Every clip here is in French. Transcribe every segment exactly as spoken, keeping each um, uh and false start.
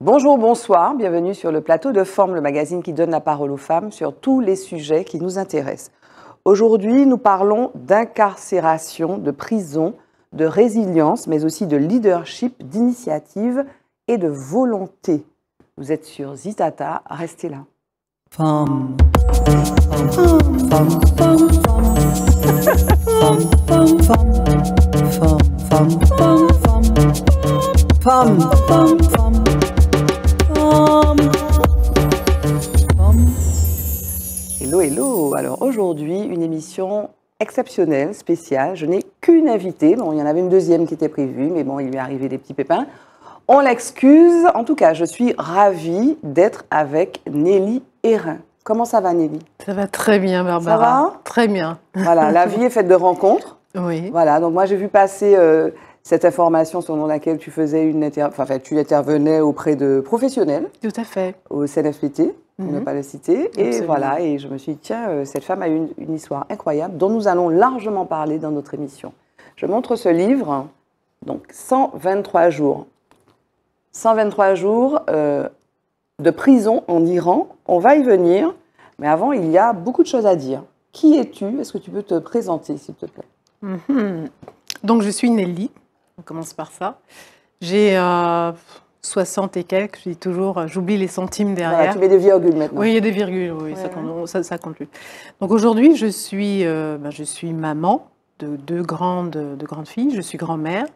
Bonjour, bonsoir, bienvenue sur le plateau de Forme, le magazine qui donne la parole aux femmes sur tous les sujets qui nous intéressent. Aujourd'hui, nous parlons d'incarcération, de prison, de résilience, mais aussi de leadership, d'initiative et de volonté. Vous êtes sur Zitata, restez là. Femme. Femme, femme, femme, femme, femme, femme, femme, femme, femme, femme, femme. Hello, hello. Alors aujourd'hui, une émission exceptionnelle, spéciale. Je n'ai qu'une invitée. Bon, il y en avait une deuxième qui était prévue, mais bon, il lui est arrivé des petits pépins. On l'excuse. En tout cas, je suis ravie d'être avec Nelly Hérin. Comment ça va, Nelly? Ça va très bien, Barbara. Ça va? Très bien. Voilà, la vie est faite de rencontres. Oui. Voilà, donc moi j'ai vu passer euh, cette information selon laquelle tu faisais une inter... enfin, tu intervenais auprès de professionnels. Tout à fait. Au C N F P T, on Mm-hmm. ne pas le citer. Et Absolument. voilà, et je me suis dit, tiens, euh, cette femme a une, une histoire incroyable dont nous allons largement parler dans notre émission. Je montre ce livre, donc cent vingt-trois jours. cent vingt-trois jours euh, de prison en Iran. On va y venir, mais avant, il y a beaucoup de choses à dire. Qui es-tu? Est-ce que tu peux te présenter, s'il te plaît? Mm-hmm. Donc, je suis Nelly. On commence par ça. J'ai euh, soixante et quelques. Je dis toujours, j'oublie les centimes derrière. Voilà, tu mets des virgules maintenant. Oui, il y a des virgules. Oui, Ouais, ça, ouais. compte, ça, ça compte plus. Donc, aujourd'hui, je suis, euh, ben, je suis maman de deux grandes, de grandes filles. Je suis grand-mère.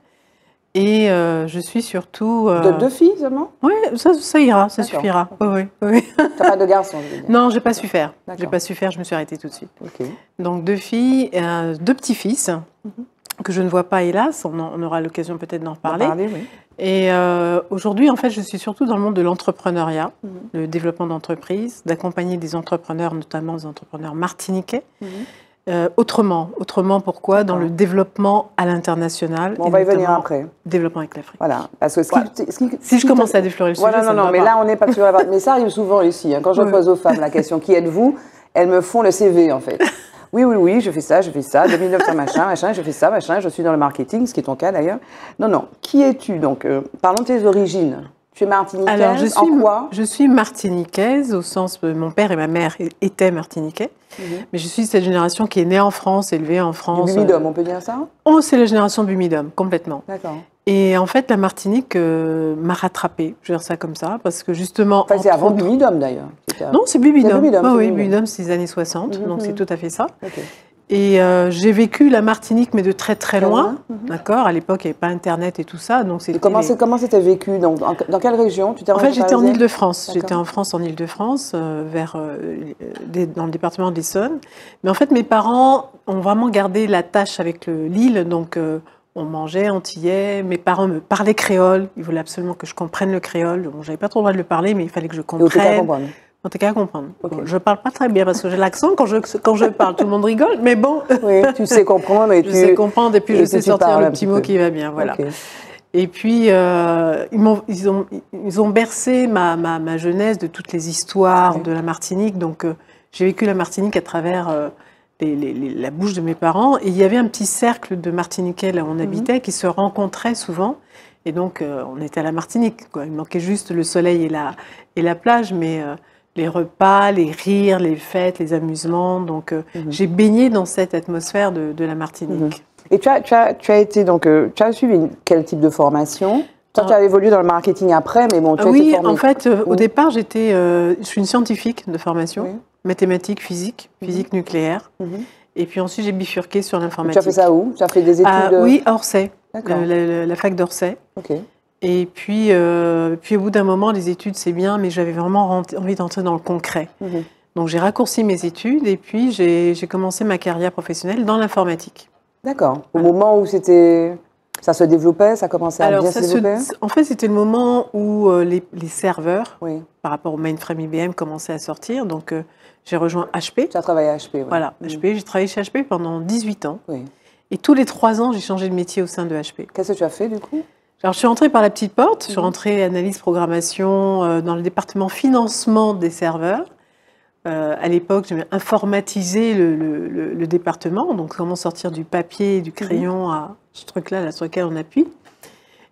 Et euh, je suis surtout... Euh... De deux filles seulement? Oui, ça, ça ira, ça D'accord. suffira. Oui, oui, oui. Tu n'as pas de garçon, je veux dire. Non, j'ai pas su faire. D'accord. J'ai pas su faire, je me suis arrêtée tout de suite. Ok. Donc deux filles, euh, deux petits-fils, mm-hmm. que je ne vois pas hélas, on, en, on aura l'occasion peut-être d'en reparler. On va parler, oui. Et euh, aujourd'hui, en fait, je suis surtout dans le monde de l'entrepreneuriat, Mm-hmm. le développement d'entreprises, d'accompagner des entrepreneurs, notamment des entrepreneurs martiniquais. Mm-hmm. Euh, autrement, autrement pourquoi? Dans le développement à l'international. Bon, on va y venir après. Développement avec l'Afrique. Voilà, parce que ce qui, voilà. ce qui, si ce je commence à déflorer le sujet, voilà, non, ça non, ne mais va là pas. on n'est pas sur la... Mais ça arrive souvent ici. Hein. Quand je oui. pose aux femmes la question qui êtes-vous, elles me font le C V en fait. Oui, oui, oui, je fais ça, je fais ça, deux mille neuf cents machin, machin, je fais ça, machin, je suis dans le marketing, ce qui est ton cas d'ailleurs. Non, non. Qui es-tu donc euh, parlons de tes origines. Tu es martiniquaise. Alors, je suis, en quoi? Je suis martiniquaise au sens que mon père et ma mère étaient martiniquais. Mm-hmm. Mais je suis cette génération qui est née en France, élevée en France. Du Bumidum, on peut dire ça? Oh, c'est la génération Bumidum, complètement. D'accord. Et en fait, la Martinique euh, m'a rattrapée, je veux dire ça comme ça, parce que justement... Enfin, c'est avant Bumidum d'ailleurs. Non, c'est Bumidum. Bumidum, oh, c'est oui, Bumidum. Bumidum, c'est les années soixante, mm-hmm. donc c'est tout à fait ça. Okay. Et euh, j'ai vécu la Martinique, mais de très très loin, mm-hmm. d'accord. À l'époque, il n'y avait pas Internet et tout ça, donc c'était. Et comment les... comment c'était vécu? Donc, dans, dans quelle région tu t'es? En fait, j'étais en Île-de-France. J'étais en France, en Île-de-France, euh, vers euh, des, dans le département d'Essonne. Mais en fait, mes parents ont vraiment gardé la tâche avec l'île, donc euh, on mangeait antillais. Mes parents me parlaient créole. Ils voulaient absolument que je comprenne le créole. Bon, j'avais pas trop le droit de le parler, mais il fallait que je comprenne. On était qu'à comprendre. Okay. Bon, je ne parle pas très bien parce que j'ai l'accent. Quand je, quand je parle, tout le monde rigole. Mais bon. Oui, tu sais comprendre. Et je tu... sais comprendre et puis et je sais sortir le petit mot peu. qui va bien. Voilà. Okay. Et puis, euh, ils, ont, ils, ont, ils ont bercé ma, ma, ma jeunesse de toutes les histoires oui. de la Martinique. Donc, euh, j'ai vécu la Martinique à travers euh, les, les, les, la bouche de mes parents. Et il y avait un petit cercle de Martiniquais là où on habitait mm-hmm. qui se rencontraient souvent. Et donc, euh, on était à la Martinique, quoi. Il manquait juste le soleil et la, et la plage, mais... Euh, les repas, les rires, les fêtes, les amusements. Donc, euh, mmh. j'ai baigné dans cette atmosphère de, de la Martinique. Mmh. Et tu as, tu as, tu as été donc, euh, tu as suivi une, quel type de formation? Toi, ah. tu as évolué dans le marketing après, mais bon, tu as oui, été formée. En fait, euh, mmh. au départ, j'étais, euh, je suis une scientifique de formation, oui. mathématiques, physique, physique mmh. nucléaire. Mmh. Et puis ensuite, j'ai bifurqué sur l'informatique. Tu as fait ça où? Tu as fait des études? Ah, oui, à Orsay, D'accord. la, la, la fac d'Orsay. Ok. Et puis, euh, puis au bout d'un moment, les études, c'est bien, mais j'avais vraiment envie d'entrer dans le concret. Mmh. Donc, j'ai raccourci mes études et puis j'ai commencé ma carrière professionnelle dans l'informatique. D'accord. Au voilà. moment où c'était, ça se développait, ça commençait à Alors, bien se développer se, En fait, c'était le moment où euh, les, les serveurs, oui. par rapport au mainframe I B M, commençaient à sortir. Donc, euh, j'ai rejoint H P. Tu as travaillé à H P, oui. Voilà, mmh. H P. J'ai travaillé chez H P pendant dix-huit ans. Oui. Et tous les trois ans, j'ai changé de métier au sein de H P. Qu'est-ce que tu as fait, du coup? Alors, je suis rentrée par la petite porte, je suis rentrée analyse programmation euh, dans le département financement des serveurs. Euh, à l'époque, j'ai informatisé le, le, le, le département, donc comment sortir du papier et du crayon à ce truc-là là, sur lequel on appuie.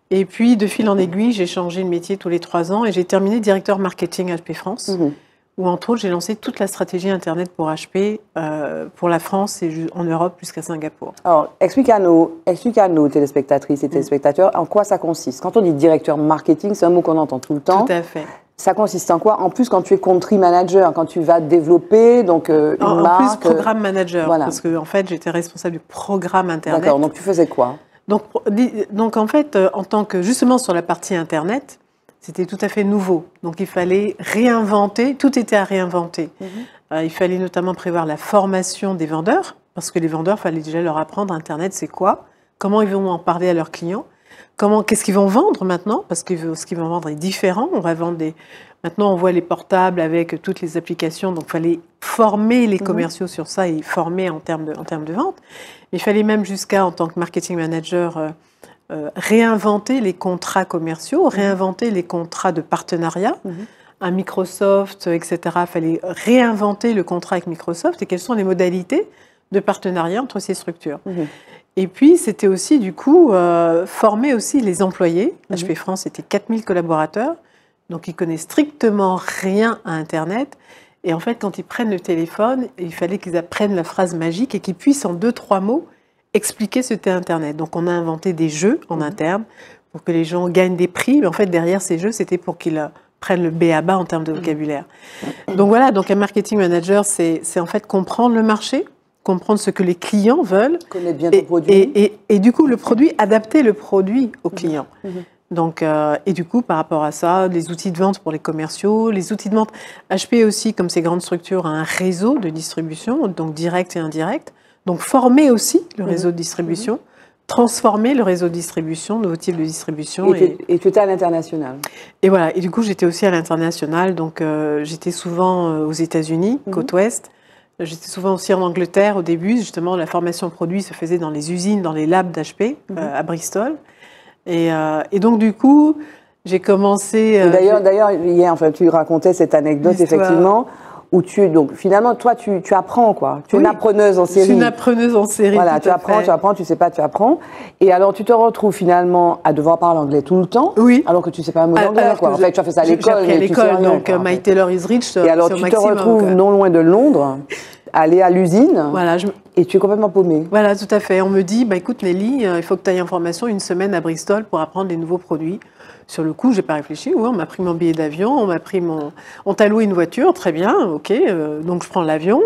Et puis, de fil en aiguille, j'ai changé de métier tous les trois ans et j'ai terminé directeur marketing H P France, mmh. où, entre autres, j'ai lancé toute la stratégie Internet pour H P, euh, pour la France et en Europe jusqu'à Singapour. Alors, explique à nos, explique à nos téléspectatrices et téléspectateurs mmh. en quoi ça consiste. Quand on dit directeur marketing, c'est un mot qu'on entend tout le temps. Tout à fait. Ça consiste en quoi? En plus, quand tu es country manager, quand tu vas développer donc, euh, une en, marque... En plus, programme manager, voilà. parce qu'en en fait, j'étais responsable du programme Internet. D'accord, donc tu faisais quoi? Donc, donc, en fait, en tant que, justement, sur la partie Internet, c'était tout à fait nouveau. Donc, il fallait réinventer, tout était à réinventer. Mm-hmm. euh, il fallait notamment prévoir la formation des vendeurs, parce que les vendeurs, il fallait déjà leur apprendre Internet, c'est quoi, comment ils vont en parler à leurs clients, comment, qu'est-ce qu'ils vont vendre maintenant, parce que ce qu'ils vont vendre est différent. On va vendre des... Maintenant, on voit les portables avec toutes les applications, donc il fallait former les commerciaux mmh. sur ça et former en termes de, en termes de vente. Mais il fallait même jusqu'à, en tant que marketing manager, euh, euh, réinventer les contrats commerciaux, réinventer les contrats de partenariat. Mmh. Un Microsoft, et cetera. Il fallait réinventer le contrat avec Microsoft et quelles sont les modalités de partenariat entre ces structures. Mmh. Et puis, c'était aussi, du coup, euh, former aussi les employés. Mmh. H P France, c'était quatre mille collaborateurs. Donc, ils connaissent strictement rien à Internet. Et en fait, quand ils prennent le téléphone, il fallait qu'ils apprennent la phrase magique et qu'ils puissent, en deux, trois mots, expliquer ce qu'est Internet. Donc, on a inventé des jeux en interne pour que les gens gagnent des prix. Mais en fait, derrière ces jeux, c'était pour qu'ils prennent le B A bas en termes de vocabulaire. Donc, voilà. Donc, un marketing manager, c'est en fait comprendre le marché, comprendre ce que les clients veulent. Connaître bien ton et, produit. Et, et, et du coup, le produit, adapter le produit aux clients. Mmh. Donc, euh, et du coup, par rapport à ça, les outils de vente pour les commerciaux, les outils de vente, H P aussi, comme ces grandes structures, a un réseau de distribution, donc direct et indirect. Donc, former aussi le réseau de distribution, mmh. transformer le réseau de distribution, nouveaux types de distribution. Et, et, et tu étais à l'international. Et voilà, et du coup, j'étais aussi à l'international, donc euh, j'étais souvent euh, aux États-Unis, mmh. côte ouest. J'étais souvent aussi en Angleterre au début, justement, la formation produit se faisait dans les usines, dans les labs d'H P, mmh. euh, à Bristol. Et, euh, et donc, du coup, j'ai commencé... Euh, D'ailleurs, d'ailleurs, hier, enfin, tu racontais cette anecdote, effectivement, où tu... Donc, finalement, toi, tu, tu apprends, quoi. Tu es oui. une appreneuse en série. Je suis une appreneuse en série, voilà, tu apprends, fait. tu apprends, tu sais pas, tu apprends. Et alors, tu te retrouves, finalement, à devoir parler anglais tout le temps. Oui. Alors que tu sais pas un mot d'anglais, quoi. En fait, tu as fait ça à l'école. J'ai appris à l'école, donc quoi, My Taylor is Rich. Et alors, tu te retrouves quoi. non loin de Londres, aller à l'usine. Voilà, je... Et tu es complètement paumée. Voilà, tout à fait. On me dit, bah, écoute Nelly, euh, il faut que tu ailles en formation une semaine à Bristol pour apprendre les nouveaux produits. Sur le coup, je n'ai pas réfléchi. Oui, on m'a pris mon billet d'avion, on m'a pris mon... On t'a loué une voiture, très bien, ok. Euh, donc, je prends l'avion.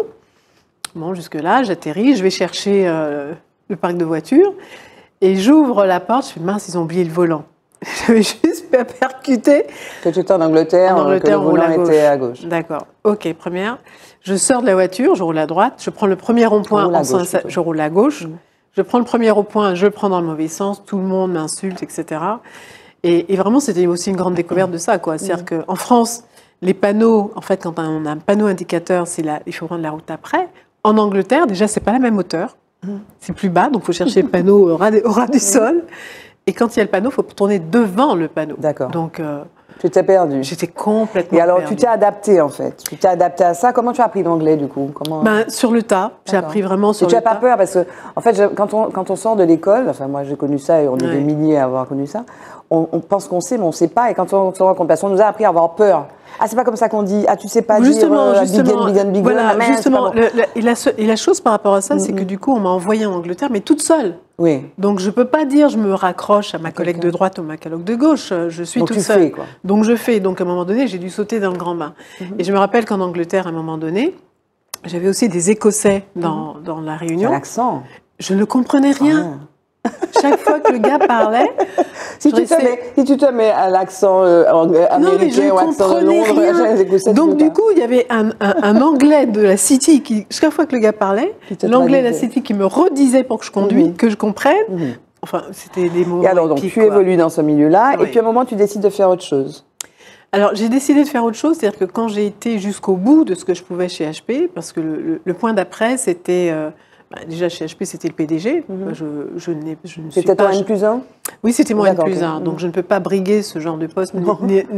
Bon, jusque-là, j'atterris, je vais chercher euh, le parc de voitures. Et j'ouvre la porte, je fais, mince, ils ont oublié le volant. J'avais juste pas percuté. Que tu étais en Angleterre, en Angleterre que le volant on était à gauche. D'accord. Ok, première. Je sors de la voiture, je roule à droite, je prends le premier rond-point, en sens, je roule à gauche. Mmh. Je prends le premier rond-point, je le prends dans le mauvais sens, tout le monde m'insulte, et cetera. Et, et vraiment, c'était aussi une grande découverte de ça, quoi. C'est-à-dire mmh. qu'en France, les panneaux, en fait, quand on a un panneau indicateur, c'est là, il faut prendre la route après. En Angleterre, déjà, c'est pas la même hauteur. Mmh. C'est plus bas, donc il faut chercher le panneau au ras, au ras du sol. Et quand il y a le panneau, il faut tourner devant le panneau. D'accord. Donc, euh, tu t'es perdue. J'étais complètement Et alors, perdue. tu t'es adaptée, en fait. Tu t'es adaptée à ça. Comment tu as appris l'anglais, du coup? Comment... Ben, sur le tas. J'ai appris vraiment sur et le tas. Tu n'as pas peur parce que, en fait, je, quand, on, quand on sort de l'école, enfin, moi, j'ai connu ça et on est ouais. des milliers à avoir connu ça, on, on pense qu'on sait, mais on ne sait pas. Et quand on se rend compte, parce qu'on nous a appris à avoir peur. Ah, c'est pas comme ça qu'on dit. Ah, tu sais pas justement, dire justement, big and big voilà, man, justement. bon. Le, le, et, la, et la chose par rapport à ça, mm-hmm. c'est que du coup, on m'a envoyée en Angleterre, mais toute seule. Oui. Donc, je ne peux pas dire je me raccroche à ma collègue de droite ou ma collègue de gauche. Je suis Donc toute tu seule. Fais, quoi. Donc, je fais. Donc, à un moment donné, j'ai dû sauter dans le grand bain. Mm-hmm. Et je me rappelle qu'en Angleterre, à un moment donné, j'avais aussi des Écossais dans, mm-hmm. dans la réunion. L'accent. Je ne comprenais rien. Ah. Chaque fois que le gars parlait, si, tu te mets, si tu te mets à l'accent euh, américain ou accent de Londres, donc du coup il y avait un, un, un anglais de la City qui, chaque fois que le gars parlait, l'anglais de la City qui me redisait pour que je conduise, mmh. que je comprenne. Mmh. Enfin, c'était des mots. Et alors donc épiques, tu évolues dans ce milieu-là, oui. et puis à un moment tu décides de faire autre chose. Alors j'ai décidé de faire autre chose, c'est-à-dire que quand j'ai été jusqu'au bout de ce que je pouvais chez H P, parce que le, le, le point d'après c'était euh, bah, déjà, chez H P, c'était le P D G. Mm-hmm. Je, je, je ne suis C'était pas... ton N plus un? Oui, c'était mon N plus un. Donc, je ne peux pas briguer ce genre de poste. Non,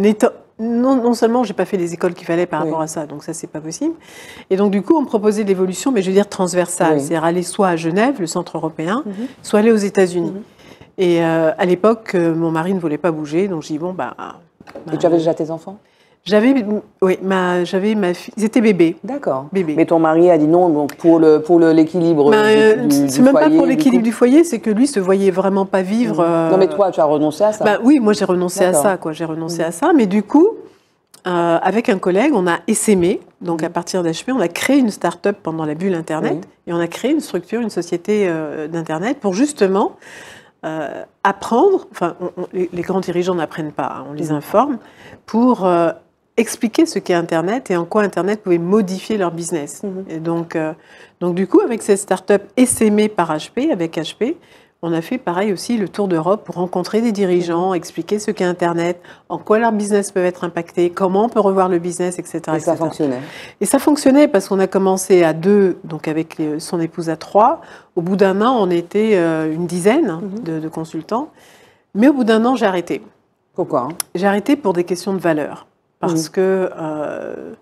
non seulement je n'ai pas fait les écoles qu'il fallait par oui. rapport à ça, donc ça, c'est pas possible. Et donc, du coup, on me proposait de l'évolution, mais je veux dire transversale. Oui. C'est-à-dire aller soit à Genève, le centre européen, mm-hmm. soit aller aux États-Unis. Mm-hmm. Et euh, à l'époque, euh, mon mari ne voulait pas bouger, donc j'ai dit bon, bah. bah Et tu avais déjà tes enfants? J'avais, oui, ma, j'avais ma fille. Ils étaient bébés. D'accord. Bébés. Mais ton mari a dit non, donc pour le pour le, l'équilibre bah, euh, du, du, c'est du même foyer, pas pour l'équilibre du, du foyer, c'est que lui se voyait vraiment pas vivre. Mmh. Euh... Non, mais toi, tu as renoncé à ça? Bah, oui, moi j'ai renoncé à ça, quoi. J'ai renoncé mmh. à ça, mais du coup, euh, avec un collègue, on a essaimé. Donc, mmh. à partir d'H P, on a créé une start-up pendant la bulle Internet, mmh. et on a créé une structure, une société euh, d'Internet pour justement euh, apprendre. Enfin, on, on, les, les grands dirigeants n'apprennent pas, hein, on les mmh. informe pour euh, expliquer ce qu'est Internet et en quoi Internet pouvait modifier leur business. Mmh. Et donc, euh, donc, du coup, avec cette start-up essaimée par H P, avec H P, on a fait pareil aussi le tour d'Europe pour rencontrer des dirigeants, mmh. expliquer ce qu'est Internet, en quoi leur business peut être impacté, comment on peut revoir le business, et cetera. Et ça fonctionnait. Et ça fonctionnait parce qu'on a commencé à deux, donc avec son épouse à trois. Au bout d'un an, on était une dizaine mmh. de, de consultants. Mais au bout d'un an, j'ai arrêté. Pourquoi? J'ai arrêté pour des questions de valeur. Parce mmh. que euh,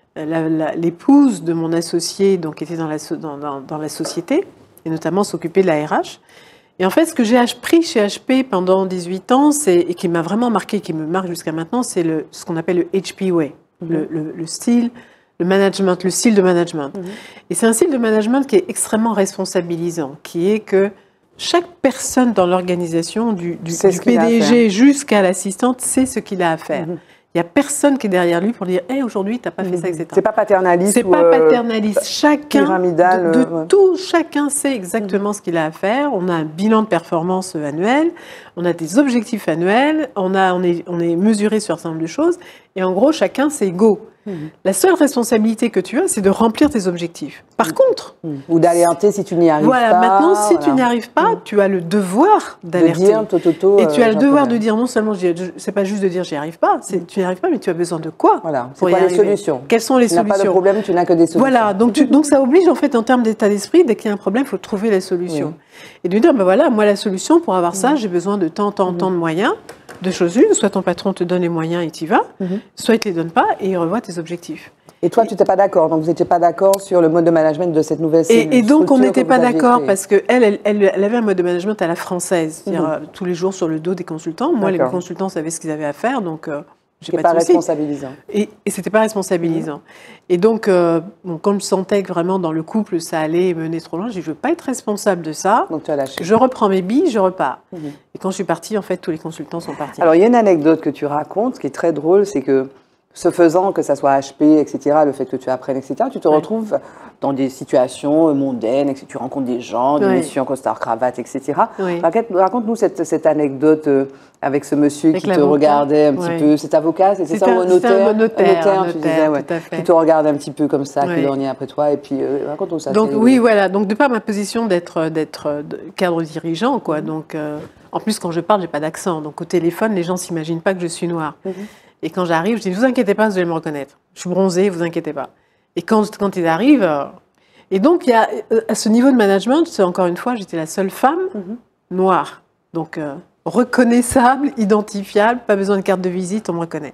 l'épouse de mon associé donc, était dans la, dans, dans, dans la société, et notamment s'occupait de la R H. Et en fait, ce que j'ai appris chez H P pendant dix-huit ans, et qui m'a vraiment marqué, qui me marque jusqu'à maintenant, c'est ce qu'on appelle le H P Way, mmh. le, le, le style, le management, le style de management. Mmh. Et c'est un style de management qui est extrêmement responsabilisant, qui est que chaque personne dans l'organisation, du, du, du P D G jusqu'à l'assistante, sait ce qu'il a à faire. Mmh. Il n'y a personne qui est derrière lui pour dire hey, « aujourd'hui, tu n'as pas mmh. fait ça, et cetera » C'est pas paternaliste. C'est pas paternaliste. Euh, chacun, pyramidal, de, de ouais. tout, chacun sait exactement mmh. ce qu'il a à faire. On a un bilan de performance annuel, on a des objectifs annuels, on, a, on, est, on est mesuré sur un certain nombre de choses. Et en gros, chacun, c'est égaux. Mmh. La seule responsabilité que tu as, c'est de remplir tes objectifs. Par mmh. contre... Mmh. Ou d'alerter si tu n'y arrives voilà, pas. Maintenant, si voilà. tu n'y arrives pas, mmh. tu as le devoir d'alerter. De dire, to, to, to, Et tu as euh, le devoir de dire, non seulement, c'est pas juste de dire j'y arrive pas, mmh. tu n'y arrives pas, mais tu as besoin de quoi voilà. pour y y quoi arriver. les solutions? Quelles sont les tu solutions? Tu n'as pas de problème, tu n'as que des solutions. Voilà, donc, tu, donc ça oblige, en fait, en termes d'état d'esprit, dès qu'il y a un problème, il faut trouver la solution. Oui. Et de dire, ben voilà, moi, la solution, pour avoir mmh. ça, j'ai besoin de tant, tant, mmh. tant de moyens. Deux choses une, soit ton patron te donne les moyens et tu y vas, mmh. soit il ne te les donne pas et il revoit tes objectifs. Et toi, tu n'étais pas d'accord, donc vous n'étiez pas d'accord sur le mode de management de cette nouvelle structure. Et, et donc, on n'était pas d'accord parce qu'elle, elle, elle, elle avait un mode de management à la française, c'est-à-dire mmh. tous les jours sur le dos des consultants. Moi, les consultants savaient ce qu'ils avaient à faire, donc euh, j'ai pas de pas responsabilisant. Et, et c'était pas responsabilisant. Mmh. Et donc, euh, bon, quand je sentais que vraiment dans le couple, ça allait mener trop loin, j'ai dit, je veux pas être responsable de ça. Donc tu as lâché. Je reprends mes billes, je repars. Mmh. Et quand je suis partie, en fait, tous les consultants sont partis. Alors, il y a une anecdote que tu racontes qui est très drôle, c'est que ce faisant, que ça soit H P, et cetera, le fait que tu apprennes, et cetera, tu te ouais. retrouves dans des situations mondaines, et cetera. Tu rencontres des gens, des ouais. messieurs en costard cravate, et cetera. Ouais. Raconte-nous cette, cette anecdote avec ce monsieur avec qui te regardait un petit ouais. peu. C'est avocat, c'est ça, ou un notaire? Un notaire, un notaire, tu disais, ouais, qui te regarde un petit peu comme ça, ouais. qui dormait après toi. Et puis, euh, raconte-nous ça. Donc, oui, voilà. Donc, de par ma position d'être cadre dirigeant, quoi. Mm-hmm. Donc, euh, en plus, quand je parle, j'ai pas d'accent. Donc, au téléphone, les gens s'imaginent pas que je suis noire. Mm-hmm. Et quand j'arrive, je dis, ne vous inquiétez pas, vous allez me reconnaître. Je suis bronzée, vous inquiétez pas. Et quand, quand ils arrivent... Euh... Et donc, il y a, à ce niveau de management, encore une fois, j'étais la seule femme mm-hmm. noire. Donc, euh, reconnaissable, identifiable, pas besoin de carte de visite, on me reconnaît.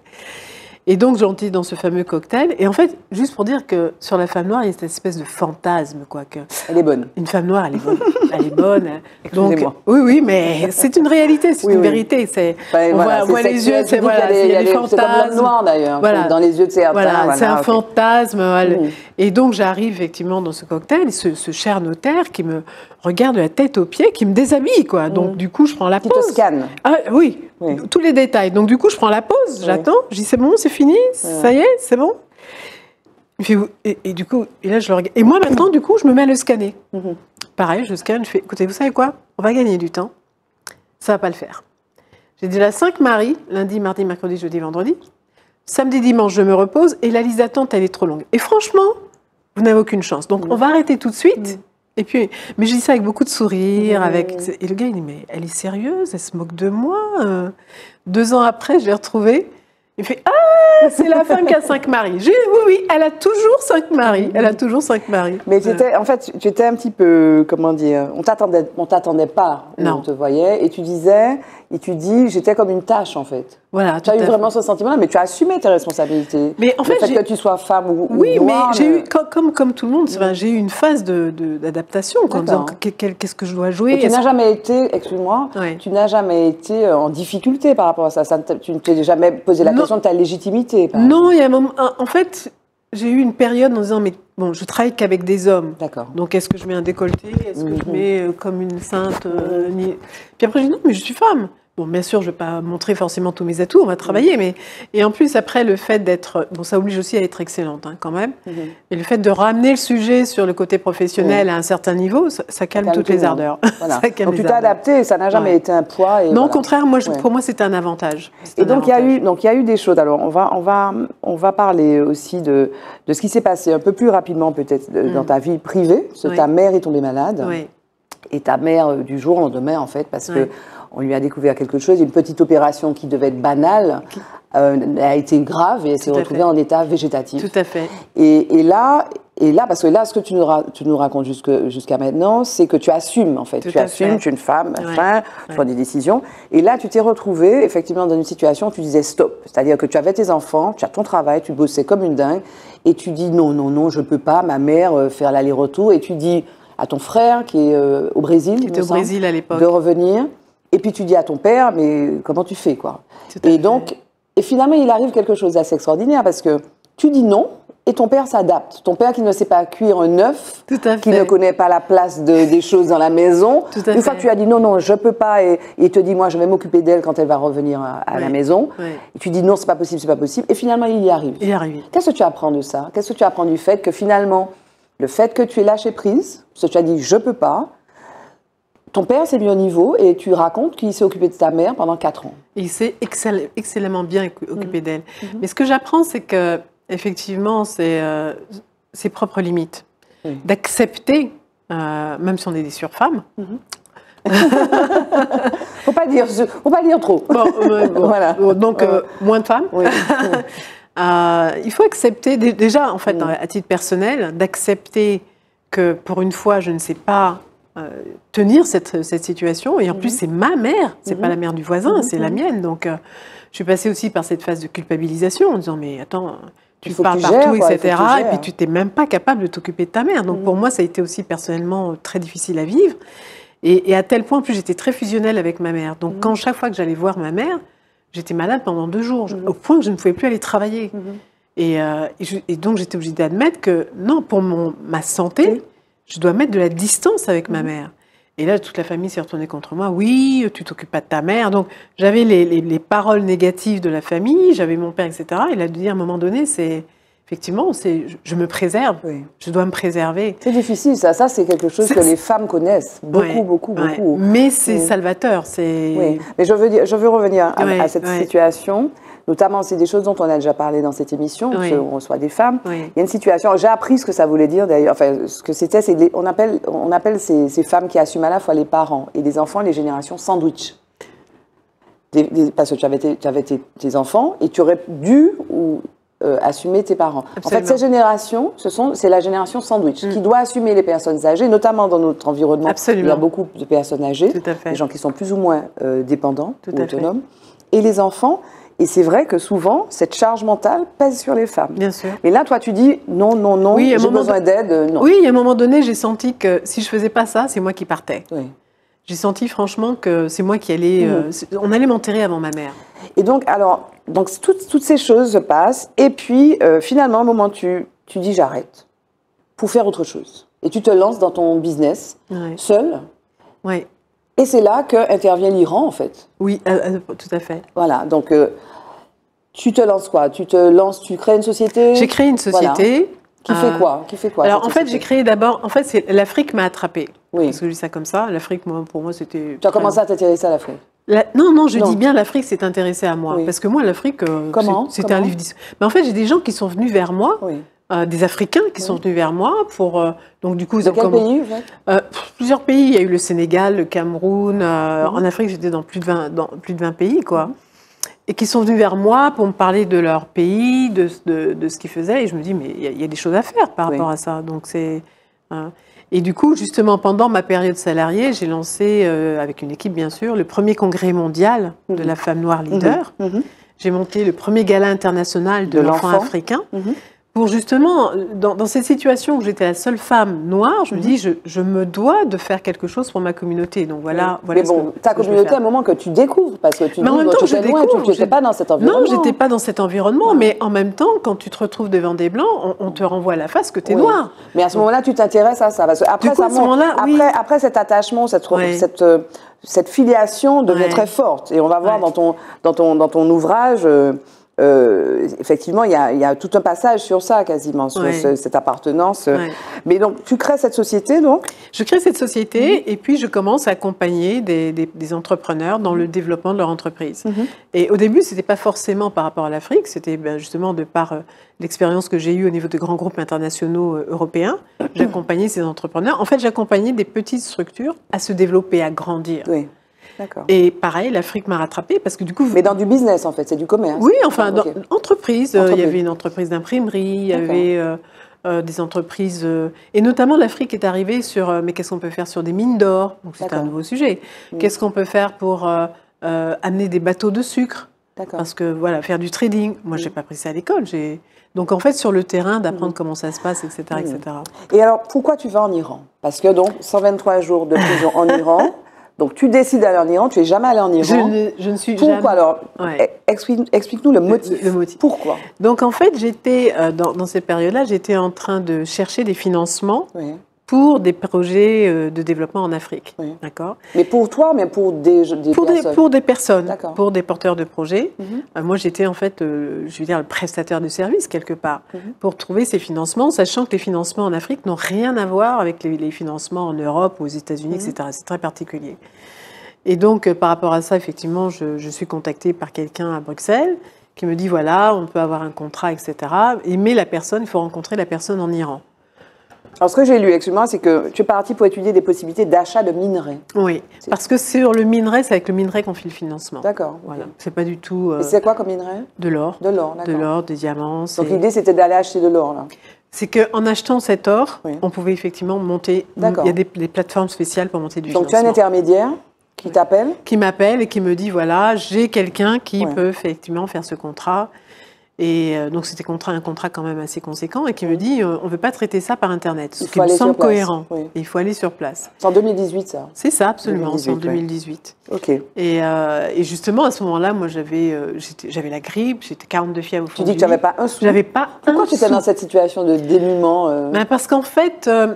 Et donc, j'étais dans ce fameux cocktail. Et en fait, juste pour dire que sur la femme noire, il y a cette espèce de fantasme, quoi. Que elle est bonne. Une femme noire, elle est bonne. Elle est bonne. Donc, oui, oui, mais c'est une réalité, c'est oui, une oui. vérité. C'est, enfin, on voilà, voit, voit les yeux, c'est voilà, il y a des fantasmes. C'est comme l'homme noir d'ailleurs. Voilà. Dans les yeux de certains. Voilà, voilà c'est un okay. fantasme. Voilà. Mmh. Et donc, j'arrive effectivement dans ce cocktail, ce, ce cher notaire qui me regarde de la tête aux pieds, qui me déshabille, quoi. Donc, mmh. du coup, je prends la qui pause. Qui te scanne. Ah, oui. Oui. Tous les détails. Donc, du coup, je prends la pause, oui. j'attends, je dis c'est bon, c'est fini, oui. ça y est, c'est bon. Il fait, et, et du coup, et là, je le regarde. Et moi, maintenant, du coup, je me mets à le scanner. Mm-hmm. Pareil, je scanne, je fais écoutez, vous savez quoi? On va gagner du temps. Ça ne va pas le faire. J'ai déjà cinq maris, lundi, mardi, mercredi, jeudi, vendredi. Samedi, dimanche, je me repose et la liste d'attente, elle est trop longue. Et franchement, vous n'avez aucune chance. Donc, mm-hmm. on va arrêter tout de suite. Mm-hmm. Et puis, mais je dis ça avec beaucoup de sourire. Mmh. Avec, et le gars, il dit, mais elle est sérieuse, elle se moque de moi. Euh, deux ans après, je l'ai retrouvée. Il fait, ah, c'est la femme qui a cinq maris. J'ai dit, oui, oui, elle a toujours cinq maris. Elle a toujours cinq maris. Mais c'était, en fait, tu étais un petit peu, comment dire, on t'attendait, on t'attendait pas. Non. On te voyait et tu disais, et tu dis, j'étais comme une tâche en fait. Voilà, tu as eu vraiment ce sentiment-là, mais tu as assumé tes responsabilités. Mais en fait, le fait que tu sois femme ou, oui, ou noire. Oui, mais j'ai eu, comme, comme, comme tout le monde, mmh. j'ai eu une phase d'adaptation, en disant qu'est-ce que je dois jouer. Et tu n'as jamais été, excuse-moi, ouais. tu n'as jamais été en difficulté par rapport à ça. ça tu ne t'es jamais posé la non. question de ta légitimité. Non, il y a un moment, en fait, j'ai eu une période en disant, mais bon, je travaille qu'avec des hommes. D'accord. Donc, est-ce que je mets un décolleté? Est-ce que mmh. je mets euh, comme une sainte euh, ni... Puis après, je dis, non, mais je suis femme. Bon, bien sûr, je ne vais pas montrer forcément tous mes atouts, on va travailler, mmh. mais... Et en plus, après, le fait d'être... Bon, ça oblige aussi à être excellente, hein, quand même. Mmh. Et le fait de ramener le sujet sur le côté professionnel mmh. à un certain niveau, ça, ça calme ça toutes les ardeurs. Voilà. donc, tu t'es adapté, ça n'a jamais ouais. été un poids. Et non, voilà. au contraire, moi, je, ouais. pour moi, c'était un avantage. Et donc, il y a eu, donc, il y a eu des choses. Alors, on va, on va, on va parler aussi de, de ce qui s'est passé un peu plus rapidement, peut-être, mmh. dans ta vie privée. Parce que oui. ta mère est tombée malade. Oui. Et ta mère, du jour au lendemain, en fait, parce oui. que on lui a découvert quelque chose, une petite opération qui devait être banale, euh, a été grave et elle s'est retrouvée en état végétatif. Tout à fait. Et, et, là, et là, parce que là, ce que tu nous, ra tu nous racontes jusqu'à jusqu'à maintenant, c'est que tu assumes, en fait. Tout tu assumes, fait. tu es une femme, ouais. enfin, tu prends ouais. des décisions. Et là, tu t'es retrouvée, effectivement, dans une situation où tu disais stop. C'est-à-dire que tu avais tes enfants, tu as ton travail, tu bossais comme une dingue, et tu dis non, non, non, je peux pas, ma mère, euh, faire l'aller-retour, et tu dis à ton frère, qui est euh, au Brésil, qui était au Brésil à l'époque, de revenir. Et puis tu dis à ton père, mais comment tu fais, quoi? Et donc, et finalement, il arrive quelque chose d'assez extraordinaire parce que tu dis non et ton père s'adapte. Ton père qui ne sait pas cuire un œuf, qui ne connaît pas la place de, des choses dans la maison. Une fois que tu as dit non, non, je peux pas, et, et il te dit, moi, je vais m'occuper d'elle quand elle va revenir à, à oui. la maison. Oui. Et tu dis non, c'est pas possible, c'est pas possible. Et finalement, il y arrive. Il y arrive. Qu'est-ce que tu apprends de ça? Qu'est-ce que tu apprends du fait que finalement, le fait que tu aies lâché prise, parce que tu as dit je peux pas, ton père s'est mis au niveau et tu racontes qu'il s'est occupé de ta mère pendant quatre ans. Il s'est excell excellemment bien occupé mmh. d'elle. Mmh. Mais ce que j'apprends, c'est que effectivement, c'est euh, ses propres limites. Mmh. D'accepter, euh, même si on est des surfemmes. Mmh. faut pas dire, faut pas dire trop. Bon, euh, bon. Voilà. Donc euh, moins de femmes. Oui. euh, il faut accepter déjà, en fait, mmh. à titre personnel, d'accepter que pour une fois, je ne sais pas. Euh, tenir cette, cette situation et en mmh. plus c'est ma mère, c'est mmh. pas la mère du voisin, mmh. c'est la mienne, donc euh, je suis passée aussi par cette phase de culpabilisation en disant mais attends, tu parles tu partout, gères, et cetera et puis tu t'es même pas capable de t'occuper de ta mère, donc mmh. pour moi ça a été aussi personnellement très difficile à vivre et, et à tel point en plus j'étais très fusionnelle avec ma mère, donc mmh. quand chaque fois que j'allais voir ma mère, j'étais malade pendant deux jours, mmh. au point que je ne pouvais plus aller travailler mmh. et, euh, et, je, et donc j'étais obligée d'admettre que non, pour mon, ma santé, mmh. je dois mettre de la distance avec mmh. ma mère. Et là, toute la famille s'est retournée contre moi. Oui, tu t'occupes pas de ta mère. Donc, j'avais les, les, les paroles négatives de la famille, j'avais mon père, et cetera. Et là, de dire à un moment donné, c'est effectivement, c'est je, je me préserve, oui. je dois me préserver. C'est difficile, ça. Ça, c'est quelque chose que les femmes connaissent beaucoup, ouais, beaucoup, ouais. beaucoup. Mais c'est oui. salvateur. Oui. Mais je veux dire, je veux revenir à, ouais, à cette ouais. situation. Notamment, c'est des choses dont on a déjà parlé dans cette émission, oui. on reçoit des femmes. Oui. Il y a une situation, j'ai appris ce que ça voulait dire d'ailleurs, enfin, ce que c'était, c'est on appelle, on appelle ces, ces femmes qui assument à la fois les parents et les enfants, les générations sandwich. Des, des, parce que tu avais, tes, tu avais tes, tes enfants et tu aurais dû ou, euh, assumer tes parents. Absolument. En fait, ces générations, c'est la génération sandwich, mm. qui doit assumer les personnes âgées, notamment dans notre environnement. Absolument. Il y a beaucoup de personnes âgées, des gens qui sont plus ou moins euh, dépendants Tout ou autonomes, fait. Et les enfants. Et c'est vrai que souvent, cette charge mentale pèse sur les femmes. Bien sûr. Mais là, toi, tu dis non, non, non, oui, j'ai besoin de... d'aide, non. Oui, à un moment donné, j'ai senti que si je faisais pas ça, c'est moi qui partais. Oui. J'ai senti franchement que c'est moi qui allais... Mmh. Euh, on allait m'enterrer avant ma mère. Et donc, alors, donc toutes, toutes ces choses se passent. Et puis, euh, finalement, à un moment, tu, tu dis j'arrête pour faire autre chose. Et tu te lances dans ton business, oui. seule. Oui. Et c'est là qu'intervient l'Iran, en fait. Oui, euh, euh, tout à fait. Voilà, donc... Euh, tu te lances quoi? Tu te lances, tu crées une société? J'ai créé une société. Voilà. Qui fait quoi? Qui fait quoi? Alors en fait, j'ai créé d'abord. En fait, l'Afrique m'a attrapée. Oui. Parce que je dis ça comme ça. L'Afrique, moi, pour moi, c'était. Tu as commencé à t'intéresser à l'Afrique? La... Non, non, je non. dis bien l'Afrique s'est intéressée à moi. Oui. Parce que moi, l'Afrique, euh, c'était un livre. Mais en fait, j'ai des gens qui sont venus vers moi. Oui. Euh, des Africains qui oui. sont venus vers moi pour euh, donc du coup ils de ont quel comme... pays en fait euh, plusieurs pays. Il y a eu le Sénégal, le Cameroun. Euh, mm-hmm. En Afrique, j'étais dans plus de vingt dans plus de vingt pays quoi. Mm-hmm. Et qui sont venus vers moi pour me parler de leur pays, de, de, de ce qu'ils faisaient. Et je me dis, mais il y, y a des choses à faire par oui. rapport à ça. Donc c'est, hein. Et du coup, justement, pendant ma période salariée, j'ai lancé, euh, avec une équipe bien sûr, le premier congrès mondial mmh. de la femme noire leader. Mmh. Mmh. J'ai monté le premier gala international de, de l'enfant africain. Mmh. Pour justement, dans, dans cette situation où j'étais la seule femme noire, je me dis, je, je me dois de faire quelque chose pour ma communauté. Donc voilà. Oui. voilà Mais bon, ta communauté, à un moment que tu découvres, parce que tu mais en même temps, je loin, tu n'étais pas dans cet environnement. Non, j'étais pas dans cet environnement, ouais. mais en même temps, quand tu te retrouves devant des blancs, on, on te renvoie à la face que tu es oui. noire. Mais à ce moment-là, tu t'intéresses à ça. Parce que après, du coup, ça à ce moment-là, après, oui. après cet attachement, cette, ouais. cette, cette filiation devient ouais. très forte. Et on va voir ouais. dans, ton, dans, ton, dans ton ouvrage. Euh, Euh, effectivement, il y, a, il y a tout un passage sur ça, quasiment, sur ouais. ce, cette appartenance. Ouais. Mais donc, tu crées cette société, donc ? Je crée cette société mmh. et puis je commence à accompagner des, des, des entrepreneurs dans le développement de leur entreprise. Mmh. Et au début, ce n'était pas forcément par rapport à l'Afrique, c'était ben, justement de par euh, l'expérience que j'ai eue au niveau de grands groupes internationaux euh, européens. J'accompagnais ces entrepreneurs. En fait, j'accompagnais des petites structures à se développer, à grandir. Oui. Et pareil, l'Afrique m'a rattrapée parce que du coup... Mais dans du business, en fait, c'est du commerce. Oui, enfin, dans okay. entreprise, euh, il y avait une entreprise d'imprimerie, il y avait euh, euh, des entreprises... Euh, et notamment, l'Afrique est arrivée sur... Euh, mais qu'est-ce qu'on peut faire sur des mines d'or? Donc, c'est un nouveau sujet. Mmh. Qu'est-ce qu'on peut faire pour euh, euh, amener des bateaux de sucre? Parce que, voilà, faire du trading. Moi, mmh. je n'ai pas appris ça à l'école. Donc, en fait, sur le terrain, d'apprendre mmh. comment ça se passe, et cetera, mmh. et cetera. Et alors, pourquoi tu vas en Iran? Parce que, donc, cent vingt-trois jours de prison en Iran... Donc, tu décides d'aller en Iran, tu n'es jamais allé en Iran. Je ne, je ne suis Pourquoi jamais... alors ouais. Explique, explique-nous le motif. Le, le motif. Pourquoi? Donc, en fait, j'étais, euh, dans, dans cette période-là, j'étais en train de chercher des financements oui. pour des projets euh, de développement en Afrique. Oui. D'accord. Mais pour toi, mais pour des, des pour personnes des, Pour des personnes, pour des porteurs de projets. Mm-hmm. euh, moi, j'étais en fait, euh, je veux dire, le prestataire de service, quelque part, mm-hmm. pour trouver ces financements, sachant que les financements en Afrique n'ont rien à voir avec les, les financements en Europe ou aux États-Unis, mm-hmm. et cetera. C'est très particulier. Et donc, euh, par rapport à ça, effectivement, je, je suis contactée par quelqu'un à Bruxelles qui me dit, voilà, on peut avoir un contrat, et cetera. Et, mais la personne, il faut rencontrer la personne en Iran. Alors, ce que j'ai lu, excuse-moi, c'est que tu es parti pour étudier des possibilités d'achat de minerais. Oui, parce que sur le minerai, c'est avec le minerai qu'on fait le financement. D'accord. Voilà. C'est pas du tout... Euh, Et c'est quoi comme minerai? De l'or. De l'or, d'accord. De l'or, des diamants. Donc, l'idée, c'était d'aller acheter de l'or, là. C'est qu'en achetant cet or, oui. on pouvait effectivement monter... D'accord. Il y a des, des plateformes spéciales pour monter du Donc, financement. Donc, tu as un intermédiaire qui t'appelle? Qui m'appelle et qui me dit, voilà, j'ai quelqu'un qui ouais. peut effectivement faire ce contrat. Et euh, donc, c'était contrat, un contrat quand même assez conséquent et qui me dit, euh, on ne veut pas traiter ça par Internet. Ce qui me semble cohérent. Oui. Et il faut aller sur place. C'est en deux mille dix-huit, ça? C'est ça, absolument, c'est en deux mille dix-huit. Oui. OK. Et, euh, et justement, à ce moment-là, moi, j'avais euh, j'avais la grippe, j'étais quarante-deux fièvre au fond. Tu dis que tu n'avais pas un sou? J'avais pas Pourquoi un tu étais sou. dans cette situation de dénuement euh... ben Parce qu'en fait, euh,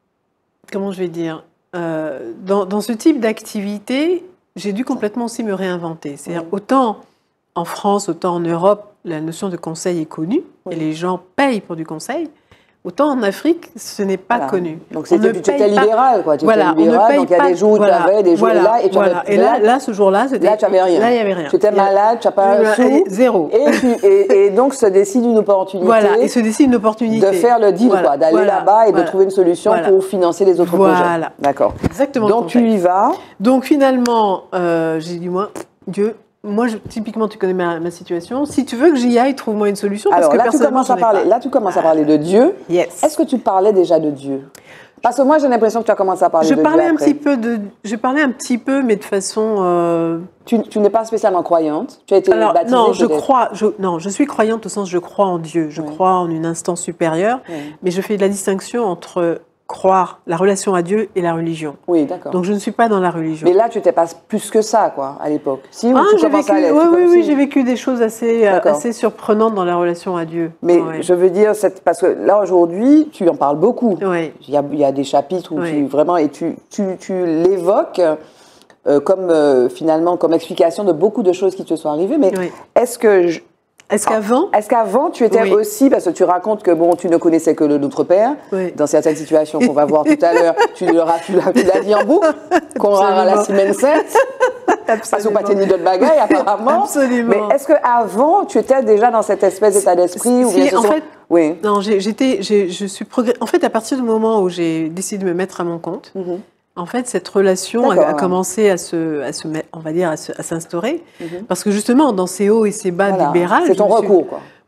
comment je vais dire, euh, dans, dans ce type d'activité, j'ai dû complètement aussi me réinventer. C'est-à-dire, oui. autant en France, autant en Europe, la notion de conseil est connue, oui. et les gens payent pour du conseil. Autant en Afrique, ce n'est pas voilà. connu. Donc tu étais libéral, quoi. Tu voilà, étais libéral, donc il y a des jours où voilà, tu avais, des jours voilà, là, et tu voilà. avais... Et là, là, ce jour-là, c'était... Là, tu n'avais rien. Là, il n'y avait rien. Tu étais malade, tu n'as pas un sou. Zéro. Et, puis, et, et donc se décide une opportunité. Voilà, et se décide une opportunité. De faire le deal, voilà, quoi, d'aller voilà, là-bas et voilà, de trouver une solution voilà. pour financer les autres voilà. projets. Voilà. D'accord. Exactement. Donc tu y vas. Donc finalement, euh, j'ai dit, moi, Dieu... Moi, je, typiquement, tu connais ma, ma situation. Si tu veux que j'y aille, trouve-moi une solution. Parce Alors que là, tu commences à parler. Là, tu commences à parler de Dieu. Yes. Est-ce que tu parlais déjà de Dieu? Parce que moi, j'ai l'impression que tu as commencé à parler je de parlais Dieu un après. petit peu de. Je parlais un petit peu, mais de façon. Euh... Tu, tu n'es pas spécialement croyante. Tu as été Alors, baptisée. Non, je crois. Je, non, je suis croyante au sens je crois en Dieu. Je oui. crois en une instance supérieure. Oui. Mais je fais de la distinction entre croire, la relation à Dieu et la religion. Oui, d'accord. Donc je ne suis pas dans la religion. Mais là, tu n'étais pas plus que ça, quoi, à l'époque. Si, ah, tu j'ai vécu, à l'être, oui, oui, si... oui, j'ai vécu des choses assez, assez surprenantes dans la relation à Dieu. Mais ouais. je veux dire, parce que là, aujourd'hui, tu en parles beaucoup. Oui. Il y a, il y a des chapitres où oui. tu vraiment, et tu, tu, tu l'évoques euh, comme, euh, finalement, comme explication de beaucoup de choses qui te sont arrivées. Mais oui. est-ce que... Je... Est-ce qu'avant Est-ce qu'avant, tu étais oui. aussi, parce que tu racontes que bon, tu ne connaissais que le Notre Père, oui. dans certaines situations qu'on va voir tout à l'heure, tu l'as dit en boucle, qu'on aura la semaine sept, parce que pas tes nids de bagaille apparemment. Absolument. Mais est-ce qu'avant, tu étais déjà dans cette espèce d'état d'esprit ou bien si, en sont... fait, oui. non, j'étais, je suis progr... En fait, à partir du moment où j'ai décidé de me mettre à mon compte, mm-hmm. en fait, cette relation a, a commencé à se, à se, on va dire, à s'instaurer, mm-hmm. parce que justement, dans ces hauts et ces bas voilà. libérales, c'est ton recours, quoi.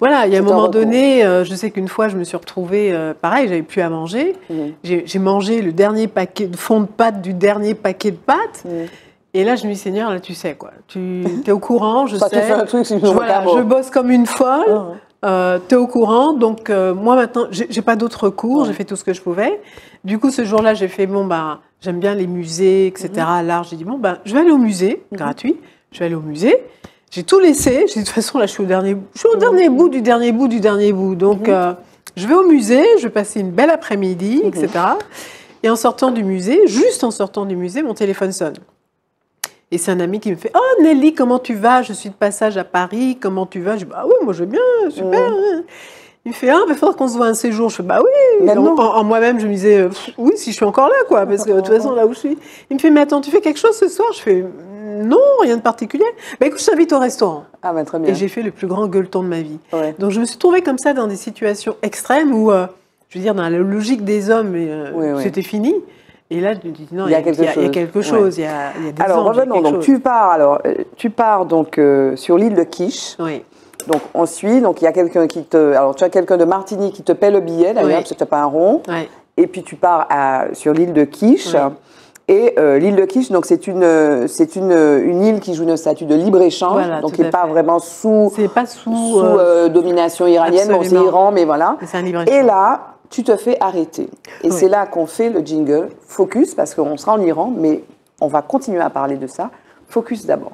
Voilà, il y a un moment donné, euh, je sais qu'une fois, je me suis retrouvée, euh, pareil, j'avais plus à manger. Mmh. J'ai mangé le dernier paquet de fond de pâtes du dernier paquet de pâtes. Mmh. Et là, je me dis, Seigneur, là, tu sais quoi. Tu es au courant, je ça, sais. Tu fais un truc, je, voilà, je bosse comme une folle. Mmh. Euh, tu es au courant. Donc, euh, moi, maintenant, j'ai pas d'autres recours. Mmh. J'ai fait tout ce que je pouvais. Du coup, ce jour-là, j'ai fait, bon, bah, j'aime bien les musées, et cetera. Mmh. L'art, j'ai dit, bon, ben, je vais aller au musée, mmh. gratuit. Je vais aller au musée. J'ai tout laissé. J'ai dit, de toute façon, là, je suis au dernier, je suis au dernier bout du dernier bout du dernier bout. Donc, mmh. euh, je vais au musée, je vais passer une belle après-midi, mmh. et cetera. Et en sortant du musée, juste en sortant du musée, mon téléphone sonne. Et c'est un ami qui me fait « Oh Nelly, comment tu vas? Je suis de passage à Paris, comment tu vas ?» Je dis « Ah oui, moi je vais bien, super. Mmh. » Il me fait « Ah, il faudra qu'on se voit un séjour. » Je fais « Bah oui. » En, en moi-même, je me disais « Oui, si je suis encore là, quoi, parce que de toute façon, là où je suis. » Il me fait « Mais attends, tu fais quelque chose ce soir ?» Je fais « Non, rien de particulier. Bah écoute, je t'invite au restaurant. » Ah bah très bien. Et j'ai fait le plus grand gueuleton de ma vie. Ouais. Donc je me suis trouvée comme ça dans des situations extrêmes où, euh, je veux dire, dans la logique des hommes, euh, oui, oui. c'était fini. Et là, je me dis non, il y a quelque chose. Il y a quelque chose. Il y a, il y a des alors anges, revenons. Donc chose. tu pars. Alors tu pars donc euh, sur l'île de Quiche. Oui. Donc on suit. Donc il y a quelqu'un qui te. Alors tu as quelqu'un de Martinique qui te paie le billet d'ailleurs, oui. parce que tu n'as pas un rond. Oui. Et puis tu pars à, sur l'île de Quiche. Oui. Et euh, l'île de Quiche, donc c'est une c'est une, une île qui joue une statut de libre échange, voilà, donc qui n'est pas vraiment sous c'est pas sous, sous euh, domination iranienne. Bon, c'est Iran, mais voilà. C'est un libre échange. Et là, tu te fais arrêter. Et oui. c'est là qu'on fait le jingle Focus, parce qu'on sera en Iran, mais on va continuer à parler de ça. Focus d'abord.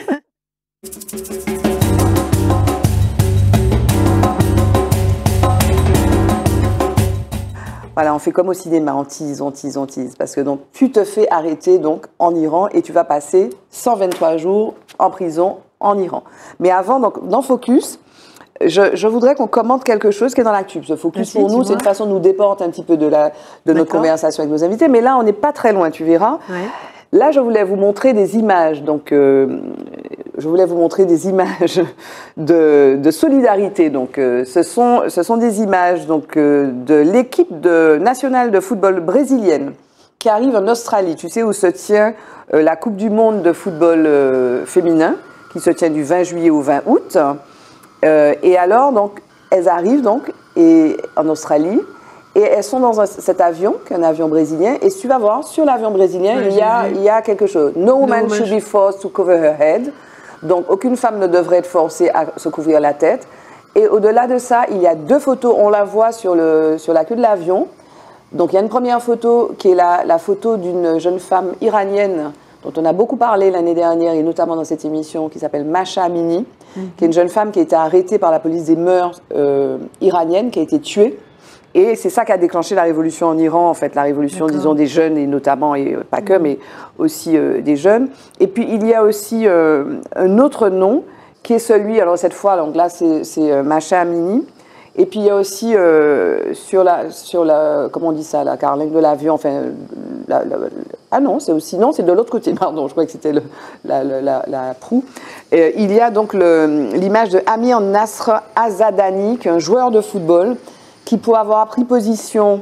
Voilà, on fait comme au cinéma, on tease, on tease, on tease. Parce que donc, tu te fais arrêter donc, en Iran et tu vas passer cent vingt-trois jours en prison en Iran. Mais avant, donc, dans Focus, je, je voudrais qu'on commente quelque chose qui est dans l'actu. Ce Focus, Merci, pour nous, c'est une façon de nous déporter un petit peu de, la, de notre conversation avec nos invités. Mais là, on n'est pas très loin, tu verras. Ouais. Là, je voulais vous montrer des images. Donc, euh, je voulais vous montrer des images de, de solidarité. Donc, euh, ce sont, ce sont des images donc euh, de l'équipe de, nationale de football brésilienne qui arrive en Australie. Tu sais où se tient euh, la Coupe du Monde de football euh, féminin, qui se tient du vingt juillet au vingt août. Euh, et alors, donc, elles arrivent donc et, en Australie. Et elles sont dans un, cet avion, qui est un avion brésilien. Et tu vas voir, sur l'avion brésilien, ouais, il, y a, il y a quelque chose. No, no woman should be forced to cover her head. Donc, aucune femme ne devrait être forcée à se couvrir la tête. Et au-delà de ça, il y a deux photos. On la voit sur, le, sur la queue de l'avion. Donc, il y a une première photo qui est la, la photo d'une jeune femme iranienne dont on a beaucoup parlé l'année dernière, et notamment dans cette émission, qui s'appelle Masha Amini, mm-hmm. qui est une jeune femme qui a été arrêtée par la police des mœurs euh, iranienne, qui a été tuée. Et c'est ça qui a déclenché la révolution en Iran, en fait, la révolution, disons, des jeunes, et notamment, et pas que, mmh. mais aussi euh, des jeunes. Et puis, il y a aussi euh, un autre nom, qui est celui, alors cette fois, donc là, c'est euh, Masha Amini. Et puis, il y a aussi, euh, sur, la, sur la, comment on dit ça, la carlingue de l'avion, enfin, la, la, ah non, c'est aussi, non, c'est de l'autre côté, pardon, je crois que c'était la, la, la, la proue. Et il y a donc l'image de Amir Nasr Azadani, qui est un joueur de football, qui, pour avoir pris position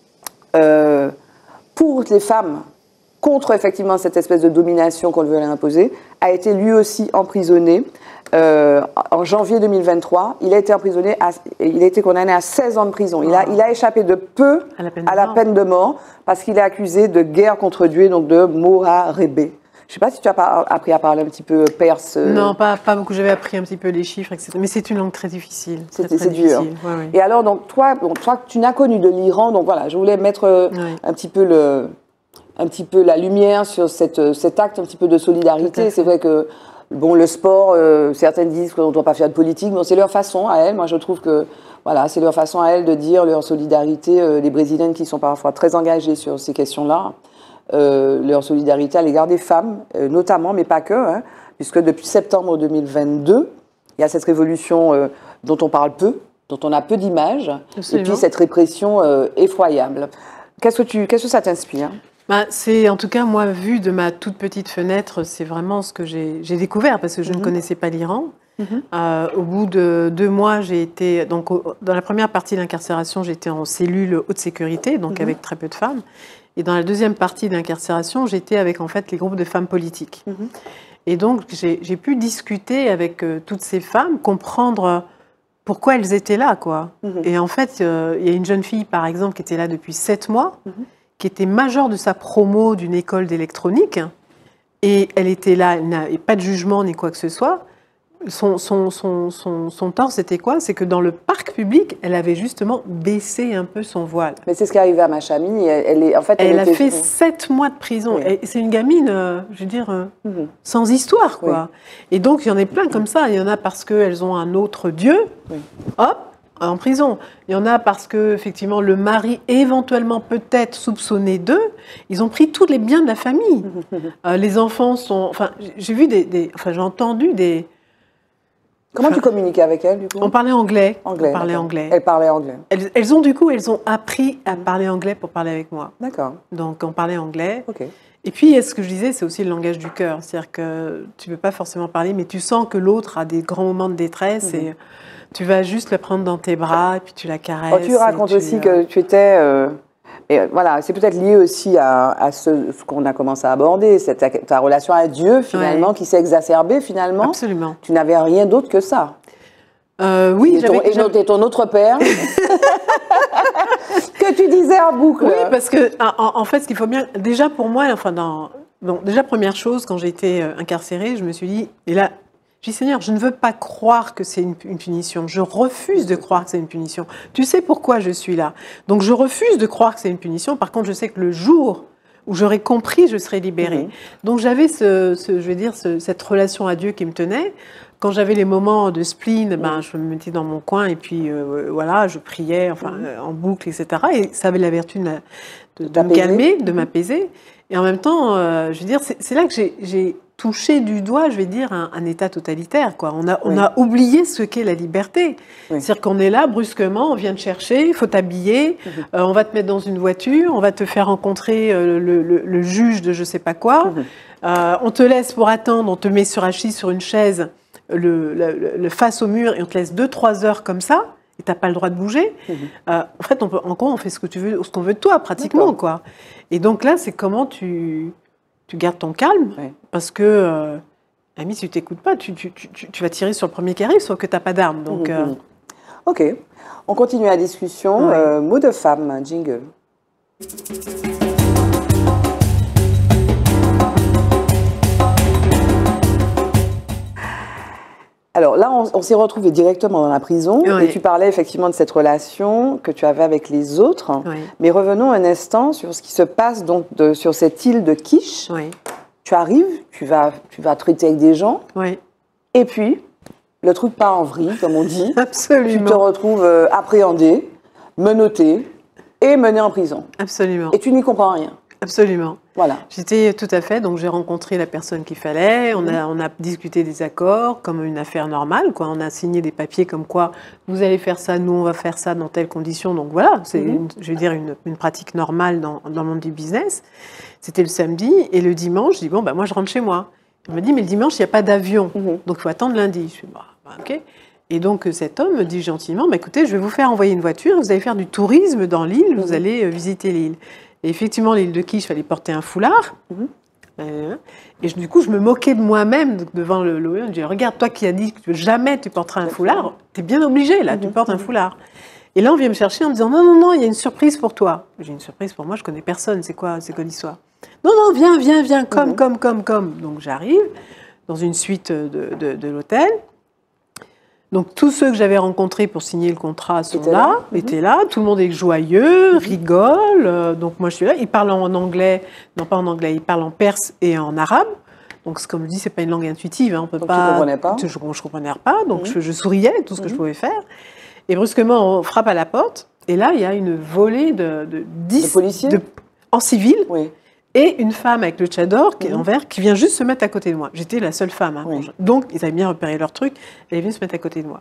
euh, pour les femmes, contre effectivement cette espèce de domination qu'on veut leur imposer, a été lui aussi emprisonné euh, en janvier deux mille vingt-trois. Il a été emprisonné, à, il a été condamné à seize ans de prison. Il a, il a échappé de peu à la peine, à la peine de mort parce qu'il est accusé de guerre contre Dieu, donc de Moharebe. Je ne sais pas si tu as appris à parler un petit peu perse. Non, pas, pas beaucoup. J'avais appris un petit peu les chiffres, et cetera. Mais c'est une langue très difficile. C'est dur. Ouais, ouais. Et alors, donc, toi, bon, toi, tu n'as connu de l'Iran, donc voilà, je voulais mettre ouais. un petit peu le, un petit peu la lumière sur cette, cet acte un petit peu de solidarité. C'est vrai que, bon, le sport, euh, certaines disent qu'on ne doit pas faire de politique, mais c'est leur façon à elles. Moi, je trouve que, voilà, c'est leur façon à elles de dire leur solidarité. Euh, les Brésiliennes qui sont parfois très engagées sur ces questions-là. Euh, leur solidarité à l'égard des femmes, euh, notamment, mais pas que, hein, puisque depuis septembre deux mille vingt-deux, il y a cette révolution euh, dont on parle peu, dont on a peu d'images, et puis cette répression euh, effroyable. Qu'est-ce que, tu, qu'est-ce que ça t'inspire ? Bah, c'est, en tout cas, moi, vu de ma toute petite fenêtre, c'est vraiment ce que j'ai découvert, parce que je mm-hmm. ne connaissais pas l'Iran. Mm-hmm. euh, au bout de deux mois, j'ai été, donc, au, dans la première partie de l'incarcération, j'étais en cellule haute sécurité, donc mm-hmm. avec très peu de femmes. Et dans la deuxième partie de l'incarcération, j'étais avec en fait les groupes de femmes politiques. Mm-hmm. Et donc j'ai pu discuter avec euh, toutes ces femmes, comprendre pourquoi elles étaient là, quoi. Mmh. Et en fait, euh, il y a une jeune fille, par exemple, qui était là depuis sept mois, Mmh. qui était majeure de sa promo d'une école d'électronique, et elle était là, elle n'avait pas de jugement ni quoi que ce soit. Son, son, son, son, son tort, c'était quoi? C'est que dans le parc public, elle avait justement baissé un peu son voile. Mais c'est ce qui est arrivé à ma chamie. Elle, elle est, en fait, elle, Elle a était... fait sept mois de prison. Oui. Et c'est une gamine, euh, je veux dire, euh, Mmh. sans histoire, quoi. Et donc, il y en a plein comme ça. Il y en a parce qu'elles ont un autre Dieu, Oui. hop, en prison. Il y en a parce que, effectivement, le mari, éventuellement, peut-être soupçonné d'eux, ils ont pris tous les biens de la famille. Mmh. Euh, les enfants sont... Enfin, j'ai vu des... des enfin, j'ai entendu des... Comment Enfin, tu communiquais avec elle, du coup? On parlait anglais. Anglais. On parlait d'accord. anglais. Elle parlait anglais. Elles, elles ont, du coup, elles ont appris à parler anglais pour parler avec moi. D'accord. Donc, on parlait anglais. Ok. Et puis, ce que je disais, c'est aussi le langage du cœur. C'est-à-dire que tu ne peux pas forcément parler, mais tu sens que l'autre a des grands moments de détresse Mhm. et tu vas juste la prendre dans tes bras et puis tu la caresses. Oh, tu racontes et tu, aussi euh, que tu étais... euh, et euh, voilà, c'est peut-être lié aussi à, à ce, ce qu'on a commencé à aborder, cette, ta, ta relation à Dieu, finalement, Ouais. qui s'est exacerbée, finalement. Absolument. Tu n'avais rien d'autre que ça. Euh, oui, Et ton, j'avais... et j'avais- ton- et ton autre père, que tu disais en boucle. Oui, parce que, en, en fait, ce qu'il faut bien... Déjà, pour moi, enfin, dans... Bon, déjà, première chose, quand j'ai été euh, incarcérée, je me suis dit... Et là, je dis, Seigneur, je ne veux pas croire que c'est une, une punition. Je refuse de croire que c'est une punition. Tu sais pourquoi je suis là. Donc, je refuse de croire que c'est une punition. Par contre, je sais que le jour où j'aurai compris, je serai libérée. Mhm. Donc, j'avais, ce, ce- je vais dire, ce- cette relation à Dieu qui me tenait. Quand j'avais les moments de spleen, ben, je me mettais dans mon coin et puis euh, voilà, je priais enfin, euh, en boucle, et cetera. Et ça avait la vertu de, la- de- de me T'apaiser. calmer, de m'apaiser. Et en même temps, euh, je veux dire, c'est c'est là que j'ai- j'ai touché du doigt, je vais dire, un, un état totalitaire, quoi. On a, on Oui. a oublié ce qu'est la liberté. Oui. C'est-à-dire qu'on est là, brusquement, on vient te chercher, il faut t'habiller, Mhm. euh, on va te mettre dans une voiture, on va te faire rencontrer euh, le, le- le juge de je sais pas quoi, Mhm. euh, on te laisse pour attendre, on te met sur assis sur une chaise, le, le- le face au mur, et on te laisse deux trois heures comme ça, et t'as pas le droit de bouger. Mhm. Euh, en fait, on peut, en gros, on fait ce que tu veux, ce qu'on veut de toi, pratiquement, D'accord. quoi. Et donc là, c'est comment tu, tu gardes ton calme, Ouais. parce que, euh, ami, si tu t'écoutes pas, tu, tu, tu, tu vas tirer sur le premier qui arrive, sauf que t'as pas d'arme. Donc, Mhm. euh, Ok. On continue la discussion. Ouais. Euh, mot de femme, jingle. Alors là, on, on s'est retrouvés directement dans la prison Oui. et tu parlais effectivement de cette relation que tu avais avec les autres. oui, Mais revenons un instant sur ce qui se passe donc de- sur cette île de Quiche. oui, Tu arrives, tu vas, tu vas traiter avec des gens oui, et puis le truc part en vrille, comme on dit. Tu te absolument, retrouves euh, appréhendé, menotté et mené en prison. absolument, Et tu n'y comprends rien. absolument. Voilà. J'étais tout à fait, donc j'ai rencontré la personne qu'il fallait, on a, on a discuté des accords comme une affaire normale, quoi. On a signé des papiers comme quoi vous allez faire ça, nous on va faire ça dans telles conditions, donc voilà, c'est, Mhm. une- je veux dire, une, une pratique normale dans, dans le monde du business. C'était le samedi, et le dimanche, je dis, bon, bah, moi je rentre chez moi. Il me dit, mais le dimanche, il n'y a pas d'avion, Mhm. donc il faut attendre lundi. Je fais, bah, bah, ok. Et donc cet homme me dit gentiment, bah, écoutez, je vais vous faire envoyer une voiture, vous allez faire du tourisme dans l'île, vous Mhm. allez euh, visiter l'île. Et effectivement, l'île de Quiche, il fallait porter un foulard. Mhm. Euh, Et je- du coup, je me moquais de moi-même devant le l'O E. Je dis, regarde, toi qui as dit que jamais tu porteras un foulard, tu es bien obligé, là, tu Mhm. portes un foulard. Et là, on vient me chercher en me disant, non, non, non, il y a une surprise pour toi. J'ai une surprise pour moi, je connais personne, c'est quoi, c'est quoi l'histoire? Non, non, viens, viens, viens, comme, Mhm. comme, comme, comme. Donc j'arrive dans une suite de, de- de l'hôtel. Donc tous ceux que j'avais rencontrés pour signer le contrat sont Étaient là, là. Mhm. étaient là, tout le monde est joyeux, rigole. euh, donc moi je suis là, ils parlent en anglais, non pas en anglais, ils parlent en perse et en arabe. Donc c'est comme je dis, c'est pas une langue intuitive, hein, on peut Donc, tu pas. comprenais pas. Je, je comprenais pas, donc Mhm. je, je souriais, tout ce que je Mhm. pouvais faire. Et brusquement on frappe à la porte, et là il y a une volée de, de dix De policiers de- en civil. Oui. Et une femme avec le tchador qui est Mhm. en vert qui vient juste se mettre à côté de moi. J'étais la seule femme. hein, Oui. quand je- Donc, ils avaient bien repéré leur truc. Elle est venue se mettre à côté de moi.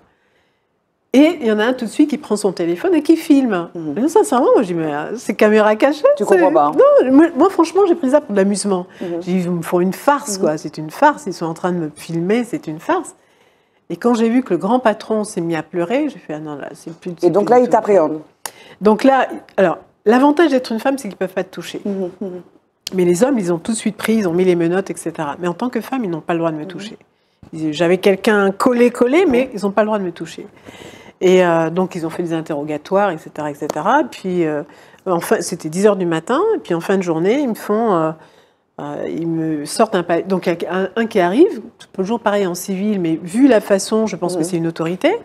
Et il y en a un tout de suite qui prend son téléphone et qui filme. Mhm. Et sincèrement, moi, je dis, mais euh, c'est caméra cachée. Tu c'est- comprends pas. Non, moi, moi, franchement, j'ai pris ça pour de l'amusement. Mhm. J'ai dit, ils me font une farce, Mhm. quoi. C'est une farce. Ils sont en train de me filmer, c'est une farce. Et quand j'ai vu que le grand patron s'est mis à pleurer, j'ai fait, ah non, là, c'est plus. Et c'est donc plus là, du il tout. t'appréhende. Donc là, alors, l'avantage d'être une femme, c'est qu'ils ne peuvent pas te toucher. Mhm, mhm. Mais les hommes, ils ont tout de suite pris, ils ont mis les menottes, et cetera. Mais en tant que femme, ils n'ont pas le droit de me toucher. Ils- J'avais quelqu'un collé, collé, mais ils n'ont pas le droit de me toucher. Et euh, donc, ils ont fait des interrogatoires, et cetera, et cetera. Puis, euh, enfin, c'était dix heures du matin. Et puis, en fin de journée, ils me font... Euh, euh, ils me sortent un... Donc, il y a un, un qui arrive, toujours pareil en civil, mais vu la façon, je pense mmh. que c'est une autorité.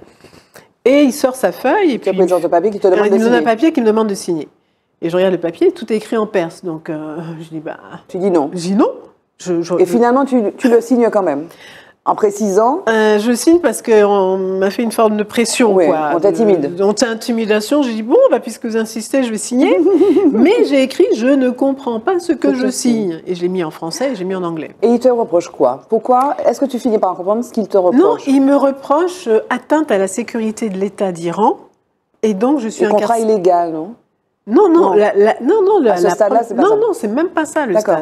Et il sort sa feuille. Et puis, il présente un papier qui te demande il de signer. Il me donne un papier qui me demande de signer. Et je regarde le papier, tout est écrit en perse. Donc, euh, je dis, bah... Tu dis non. Je dis non. Je, je, et finalement, tu, tu le signes quand même, en précisant. euh, Je signe parce qu'on m'a fait une forme de pression. Oui, quoi, on t'intimide. On t'intimidation. J'ai dit, bon, bah, puisque vous insistez, je vais signer. Mais j'ai écrit, je ne comprends pas ce que je signe. Et je l'ai mis en français et j'ai mis en anglais. Et il te reproche quoi? Pourquoi? Est-ce que tu finis par comprendre ce qu'il te reproche? Non, il me reproche euh, atteinte à la sécurité de l'État d'Iran. Et donc, je suis un contrat illégal, non? Non, non, non, la, la, non, non, la, à ce la, stade-là, c'est pas non, ça. non, c'est même pas ça le stade.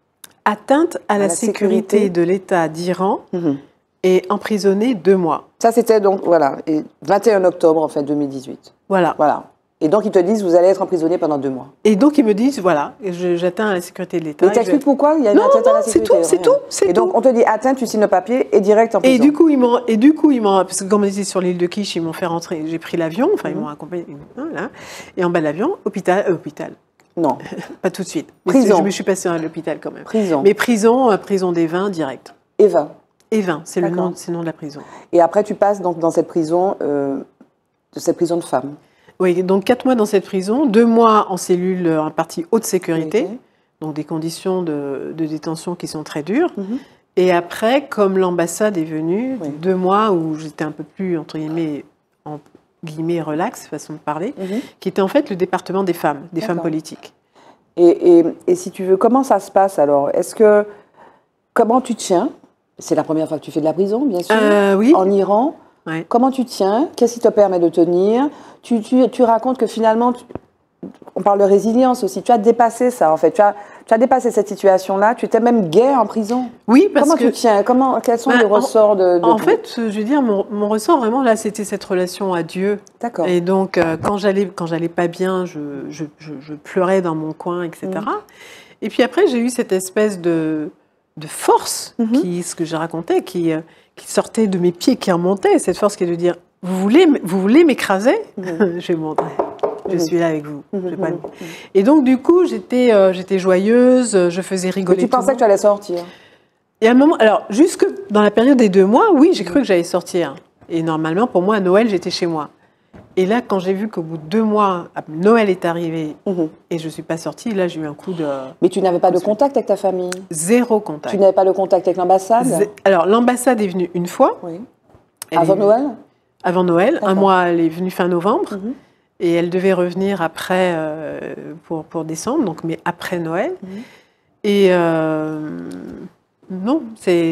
Atteinte à, à la, la sécurité, sécurité de l'État d'Iran mmh. et emprisonné deux mois. Ça, c'était donc, voilà, et vingt et un octobre, en fait, deux mille dix-huit. Voilà. Voilà. Et donc, ils te disent, vous allez être emprisonné pendant deux mois. Et donc, ils me disent, voilà, j'atteins à la sécurité de l'État. Mais t'expliques je... pourquoi il y a une non, atteinte non, à la sécurité? Non, c'est tout, c'est tout. Et donc, on te dit, atteinte, tu signes le papier et direct en prison. Et du coup, ils m'ont, et du coup, ils m'ont, parce que comme on était sur l'île de Quiche, ils m'ont fait rentrer, j'ai pris l'avion, enfin, mmh. ils m'ont accompagné, voilà, et en bas de l'avion, hôpital, euh, hôpital. Non. Pas tout de suite. Prison. Je me suis passée à l'hôpital quand même. Prison. Mais prison, euh, prison des vins, direct. Evin. Evin, c'est le nom, c'est le nom de la prison. Et après, tu passes donc dans cette prison, euh, de cette prison de femmes. Oui, donc quatre mois dans cette prison, deux mois en cellule en partie haute sécurité, okay. donc des conditions de, de détention qui sont très dures. Mm-hmm. Et après, comme l'ambassade est venue, oui. deux mois où j'étais un peu plus, entre guillemets, en guillemets, relax, façon de parler, mm-hmm. qui était en fait le département des femmes, des femmes politiques. Et, et, et si tu veux, comment ça se passe alors? Est-ce que, comment tu tiens? C'est la première fois que tu fais de la prison, bien sûr, euh, oui. en Iran. Ouais. Comment tu tiens? Qu'est-ce qui te permet de tenir? tu, tu, tu racontes que finalement, tu, on parle de résilience aussi, tu as dépassé ça en fait, tu as, tu as dépassé cette situation-là, tu étais même gay en prison. Oui, parce Comment que... tu tiens? Comment, quels sont bah, les ressorts de, de En tout? fait, je veux dire, mon, mon ressort vraiment là, c'était cette relation à Dieu. D'accord. Et donc, euh, quand j'allais quand j'allais pas bien, je, je, je, je pleurais dans mon coin, et cetera. Mmh. Et puis après, j'ai eu cette espèce de, de force, mmh. qui, ce que j'ai raconté, qui... Euh, qui sortait de mes pieds, qui remontait, cette force qui est de dire, vous voulez, vous voulez m'écraser? Mmh. Je vais montrer. Je mmh. suis là avec vous. Mmh. Je vais pas... mmh. Et donc, du coup, j'étais euh, j'étais joyeuse, je faisais rigoler. Mais tu pensais que tu allais sortir? Et à un moment, alors, jusque dans la période des deux mois, oui, j'ai mmh. cru que j'allais sortir. Et normalement, pour moi, à Noël, j'étais chez moi. Et là, quand j'ai vu qu'au bout de deux mois, Noël est arrivé mmh. et je ne suis pas sortie, là, j'ai eu un coup de... Mais tu n'avais pas de contact avec ta famille? Zéro contact. Tu n'avais pas de contact avec l'ambassade? Zé... Alors, l'ambassade est venue une fois. Oui. Avant est... Noël? Avant Noël. Un mois, elle est venue fin novembre. Mmh. Et elle devait revenir après, euh, pour, pour décembre, donc, mais après Noël. Mmh. Et euh, non, c'est...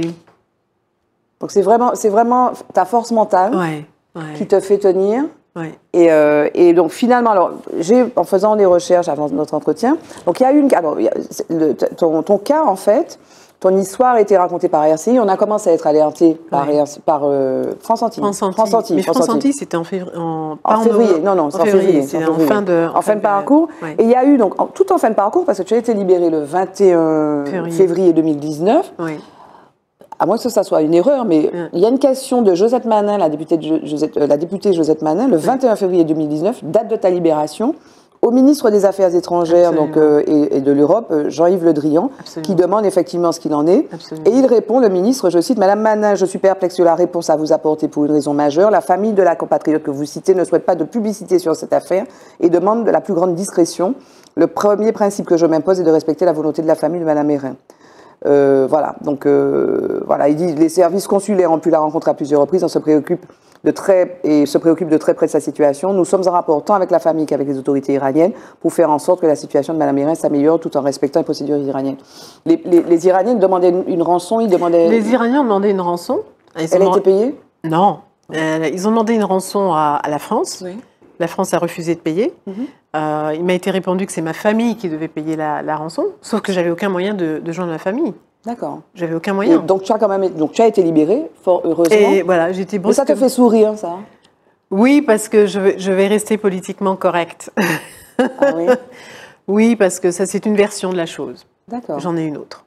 Donc, c'est vraiment, c'est vraiment ta force mentale ouais, ouais. qui te fait tenir. Ouais. Et, euh, et donc finalement, alors, j'ai, en faisant des recherches avant notre entretien, donc il y a une, alors, il y a, le, ton, ton cas en fait, ton histoire a été racontée par R C I. On a commencé à être alerté par, ouais. par euh, France Antilles. France Antilles. France Antilles. Mais France Antilles, c'était en février. En, en février. Non, non, c'est en février. C'est en, en fin de. En, en fin de parcours. Ouais. Et il y a eu donc en, tout en fin de parcours parce que tu as été libéré le vingt et un février deux mille dix-neuf. Oui. À moins que ça soit une erreur, mais mmh. il y a une question de Josette Manin, la députée, de Josette, euh, la députée Josette Manin, le vingt et un février deux mille dix-neuf, date de ta libération, au ministre des Affaires étrangères donc, euh, et, et de l'Europe, euh, Jean-Yves Le Drian, Absolument. Qui demande effectivement ce qu'il en est. Absolument. Et il répond, le ministre, je cite, « Madame Manin, je suis perplexe de la réponse à vous apporter pour une raison majeure. La famille de la compatriote que vous citez ne souhaite pas de publicité sur cette affaire et demande de la plus grande discrétion. Le premier principe que je m'impose est de respecter la volonté de la famille de Madame Hérin. » Euh, voilà, donc euh, voilà, il dit les services consulaires ont pu la rencontrer à plusieurs reprises, on se préoccupe de très et se préoccupe de très près de sa situation. Nous sommes en rapport tant avec la famille qu'avec les autorités iraniennes pour faire en sorte que la situation de Madame Hérin s'améliore tout en respectant les procédures iraniennes. Les, les, les Iraniens demandaient une, une rançon, ils demandaient. Les Iraniens ont demandé une rançon. Ils Elle a été payée? Non, euh, ils ont demandé une rançon à, à la France. Oui. La France a refusé de payer. Mm-hmm. Euh, il m'a été répondu que c'est ma famille qui devait payer la, la rançon, sauf que j'avais aucun moyen de, de joindre ma famille. D'accord. J'avais aucun moyen. Et donc tu as quand même, donc tu as été libérée, fort heureusement. Et voilà, j'étais brusque. Mais ça te fait sourire, ça? Oui, parce que je vais, je vais rester politiquement correcte. Ah oui. Oui, parce que ça c'est une version de la chose. D'accord. J'en ai une autre.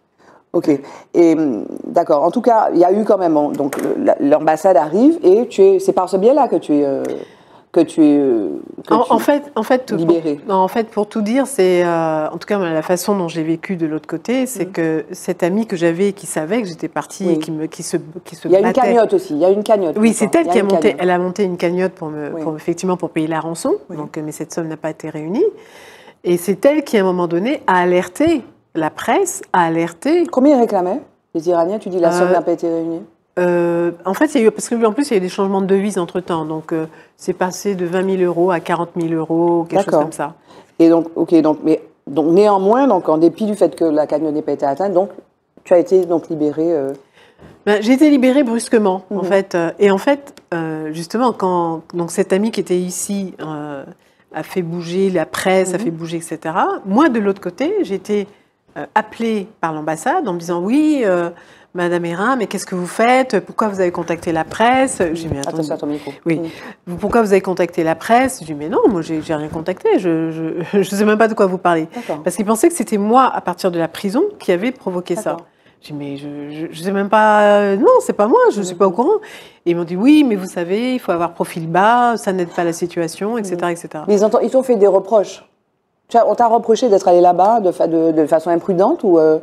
Ok. Et d'accord. En tout cas, il y a eu quand même. Donc, l'ambassade arrive et tu es. C'est par ce biais-là que tu es. Euh, que tu es. Que en, tu en fait, en fait, libérée. Pour, en fait, pour tout dire, c'est euh, en tout cas la façon dont j'ai vécu de l'autre côté, c'est mmh. que cette amie que j'avais, qui savait que j'étais partie oui. et qui me, qui se, qui se Il y a battait. une cagnotte aussi. Il y a une cagnotte. Oui, c'est elle qui a monté. Cagnotte. Elle a monté une cagnotte pour me, oui. pour, effectivement, pour payer la rançon. Oui. Donc, mais cette somme n'a pas été réunie. Et c'est elle qui, à un moment donné, a alerté la presse, a alerté. Combien ils réclamaient les Iraniens? Tu dis la somme euh, n'a pas été réunie. Euh, en fait, il y a eu, parce qu'en plus, il y a eu des changements de devises entre-temps. Donc, euh, c'est passé de vingt mille euros à quarante mille euros, quelque chose comme ça. Et donc, ok, donc, mais, donc néanmoins, donc, en dépit du fait que la cagnotte n'ait pas été atteinte, donc, tu as été donc, libérée euh... ben, J'ai été libérée brusquement, mm-hmm. en fait. Et en fait, euh, justement, quand donc, cette amie qui était ici euh, a fait bouger la presse, mm-hmm. a fait bouger, et cetera, moi, de l'autre côté, j'ai été euh, appelée par l'ambassade en me disant « Oui, euh, Madame Hérin, mais qu'est-ce que vous faites? Pourquoi vous avez contacté la presse ?» J'ai dit « Mais attendez, attention à ton micro. Oui. Mmh. Pourquoi vous avez contacté la presse ?» J'ai dit « Mais non, moi, j'ai rien contacté. Je ne sais même pas de quoi vous parlez. » Parce qu'ils pensaient que c'était moi, à partir de la prison, qui avait provoqué ça. J'ai dit « Mais je ne sais même pas... Euh, non, c'est pas moi, je ne suis pas au courant. » Et ils m'ont dit « Oui, mais vous savez, il faut avoir profil bas, ça n'aide pas la situation, et cetera, mmh. et cetera. » Mais ils t'ont fait des reproches. On t'a reproché d'être allé là-bas de, fa de, de façon imprudente ou euh...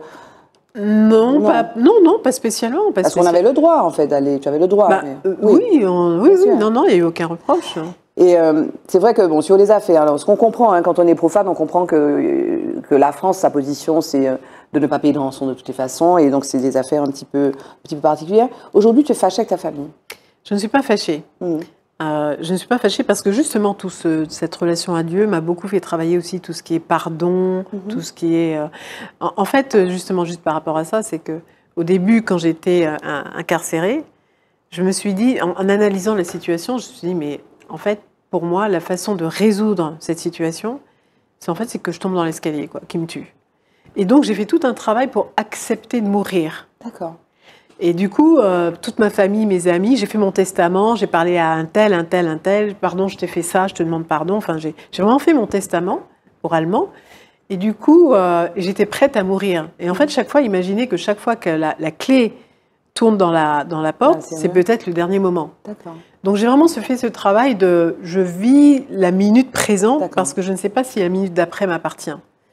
Non, non. Pas, non, non, pas spécialement. Pas Parce qu'on avait le droit, en fait, d'aller. Tu avais le droit. Bah, mais... euh, oui, oui, on, oui, oui. Non, non, il n'y a eu aucun reproche. Et euh, c'est vrai que, bon, sur les affaires, alors, ce qu'on comprend, hein, quand on est profane, on comprend que, que la France, sa position, c'est de ne pas payer de rançon de toutes les façons. Et donc, c'est des affaires un petit peu, un petit peu particulières. Aujourd'hui, tu es fâchée avec ta famille? Je ne suis pas fâchée. Mmh. Euh, je ne suis pas fâchée parce que justement, tout ce, cette relation à Dieu m'a beaucoup fait travailler aussi tout ce qui est pardon, mm-hmm. tout ce qui est... Euh, en, en fait, justement, juste par rapport à ça, c'est qu'au début, quand j'étais euh, incarcérée, je me suis dit, en, en analysant la situation, je me suis dit, mais en fait, pour moi, la façon de résoudre cette situation, c'est en fait, c'est que je tombe dans l'escalier, quoi, qui me tue. Et donc, j'ai fait tout un travail pour accepter de mourir. D'accord. Et du coup, euh, toute ma famille, mes amis, j'ai fait mon testament, j'ai parlé à un tel, un tel, un tel, pardon, je t'ai fait ça, je te demande pardon. Enfin, j'ai vraiment fait mon testament, oralement. Et du coup, euh, j'étais prête à mourir. Et en fait, chaque fois, imaginez que chaque fois que la, la clé tourne dans la, dans la porte, ah, c'est peut-être le dernier moment. Donc, j'ai vraiment fait ce travail de, je vis la minute présente parce que je ne sais pas si la minute d'après m'appartient.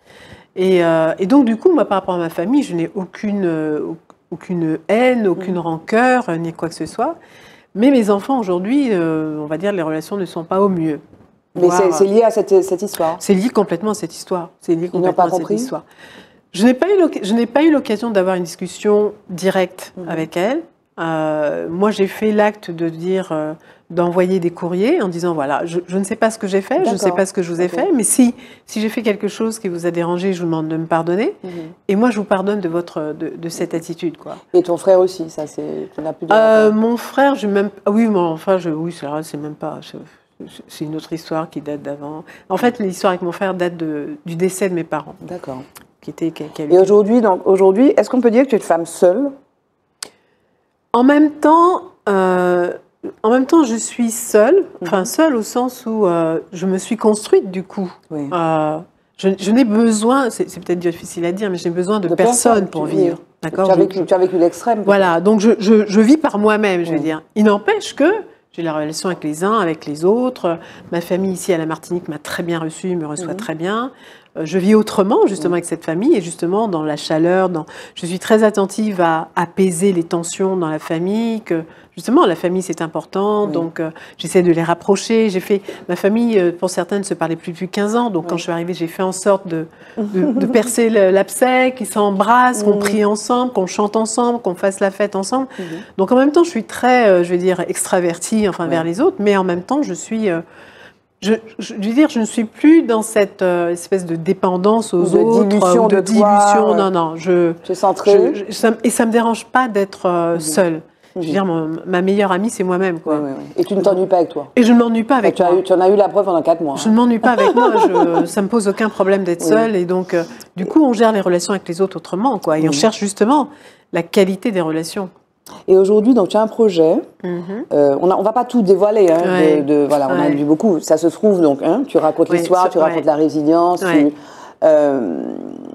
Et, euh, et donc, du coup, moi, par rapport à ma famille, je n'ai aucune... Euh, aucune haine, aucune mmh. rancœur, ni quoi que ce soit. Mais mes enfants, aujourd'hui, euh, on va dire, les relations ne sont pas au mieux. Mais c'est lié à cette, cette histoire? C'est lié complètement à cette histoire. C'est lié complètement pas à compris. cette histoire. Je n'ai pas eu l'occasion d'avoir une discussion directe mmh. avec elle. Euh, moi, j'ai fait l'acte de dire, euh, d'envoyer des courriers en disant, voilà, je, je ne sais pas ce que j'ai fait, je ne sais pas ce que je vous ai okay. fait, mais si, si j'ai fait quelque chose qui vous a dérangé, je vous demande de me pardonner. Mmh. Et moi, je vous pardonne de, votre, de, de cette attitude, quoi. Et ton frère aussi, ça, c'est... Tu n'as plus de... euh, Mon frère, je même... Ah oui, mon frère, je... oui, c'est même pas... C'est une autre histoire qui date d'avant. En fait, l'histoire avec mon frère date de, du décès de mes parents. D'accord. Qui était, qui, qui Et aujourd'hui, donc, aujourd'hui, est-ce qu'on peut dire que tu es une femme seule? En même temps, euh, en même temps, je suis seule, enfin seule au sens où euh, je me suis construite du coup. Oui. Euh, je je n'ai besoin, c'est peut-être difficile à dire, mais j'ai besoin de, de personne, personne pour vivre. D'accord. Tu as vécu, tu as vécu l'extrême. Voilà, donc je, je, je vis par moi-même, je oui. veux dire. Il n'empêche que j'ai la relation avec les uns, avec les autres. Ma famille ici à la Martinique m'a très bien reçue, me reçoit mmh. très bien. Je vis autrement, justement, mmh. avec cette famille, et justement, dans la chaleur, dans... je suis très attentive à apaiser les tensions dans la famille, que, justement, la famille, c'est important, oui. donc euh, j'essaie de les rapprocher. J'ai fait... Ma famille, euh, pour certaines, ne se parlait plus depuis quinze ans, donc oui. quand je suis arrivée, j'ai fait en sorte de, de, de percer l'abcès, qu'ils s'embrassent, mmh. qu'on prie ensemble, qu'on chante ensemble, qu'on fasse la fête ensemble. Mmh. Donc, en même temps, je suis très, euh, je vais dire, extravertie, enfin, oui. vers les autres, mais en même temps, je suis... Euh, Je, je, je veux dire, je ne suis plus dans cette euh, espèce de dépendance aux de autres, dilution ou de, de dilution. Toi, non, non, je. Tu es centrée. Je, je, ça, et ça me dérange pas d'être euh, mmh. seule. Mmh. Je veux dire, mon, ma meilleure amie, c'est moi-même, quoi. Oui, oui, oui. Et tu ne t'ennuies pas avec toi. Et je ne m'ennuie pas avec tu moi. As eu, tu en as eu la preuve pendant quatre mois. Je hein. ne m'ennuie pas avec moi. Je, ça me pose aucun problème d'être oui. seule. Et donc, euh, du coup, on gère les relations avec les autres autrement, quoi. Et mmh. on cherche justement la qualité des relations. Et aujourd'hui, donc tu as un projet. Mm-hmm. euh, on ne va pas tout dévoiler. Hein, ouais. de, de, voilà, on ouais. a vu beaucoup. Ça se trouve donc. Hein, tu racontes ouais, l'histoire, tu ouais. racontes la résilience. Ouais. Tu, euh,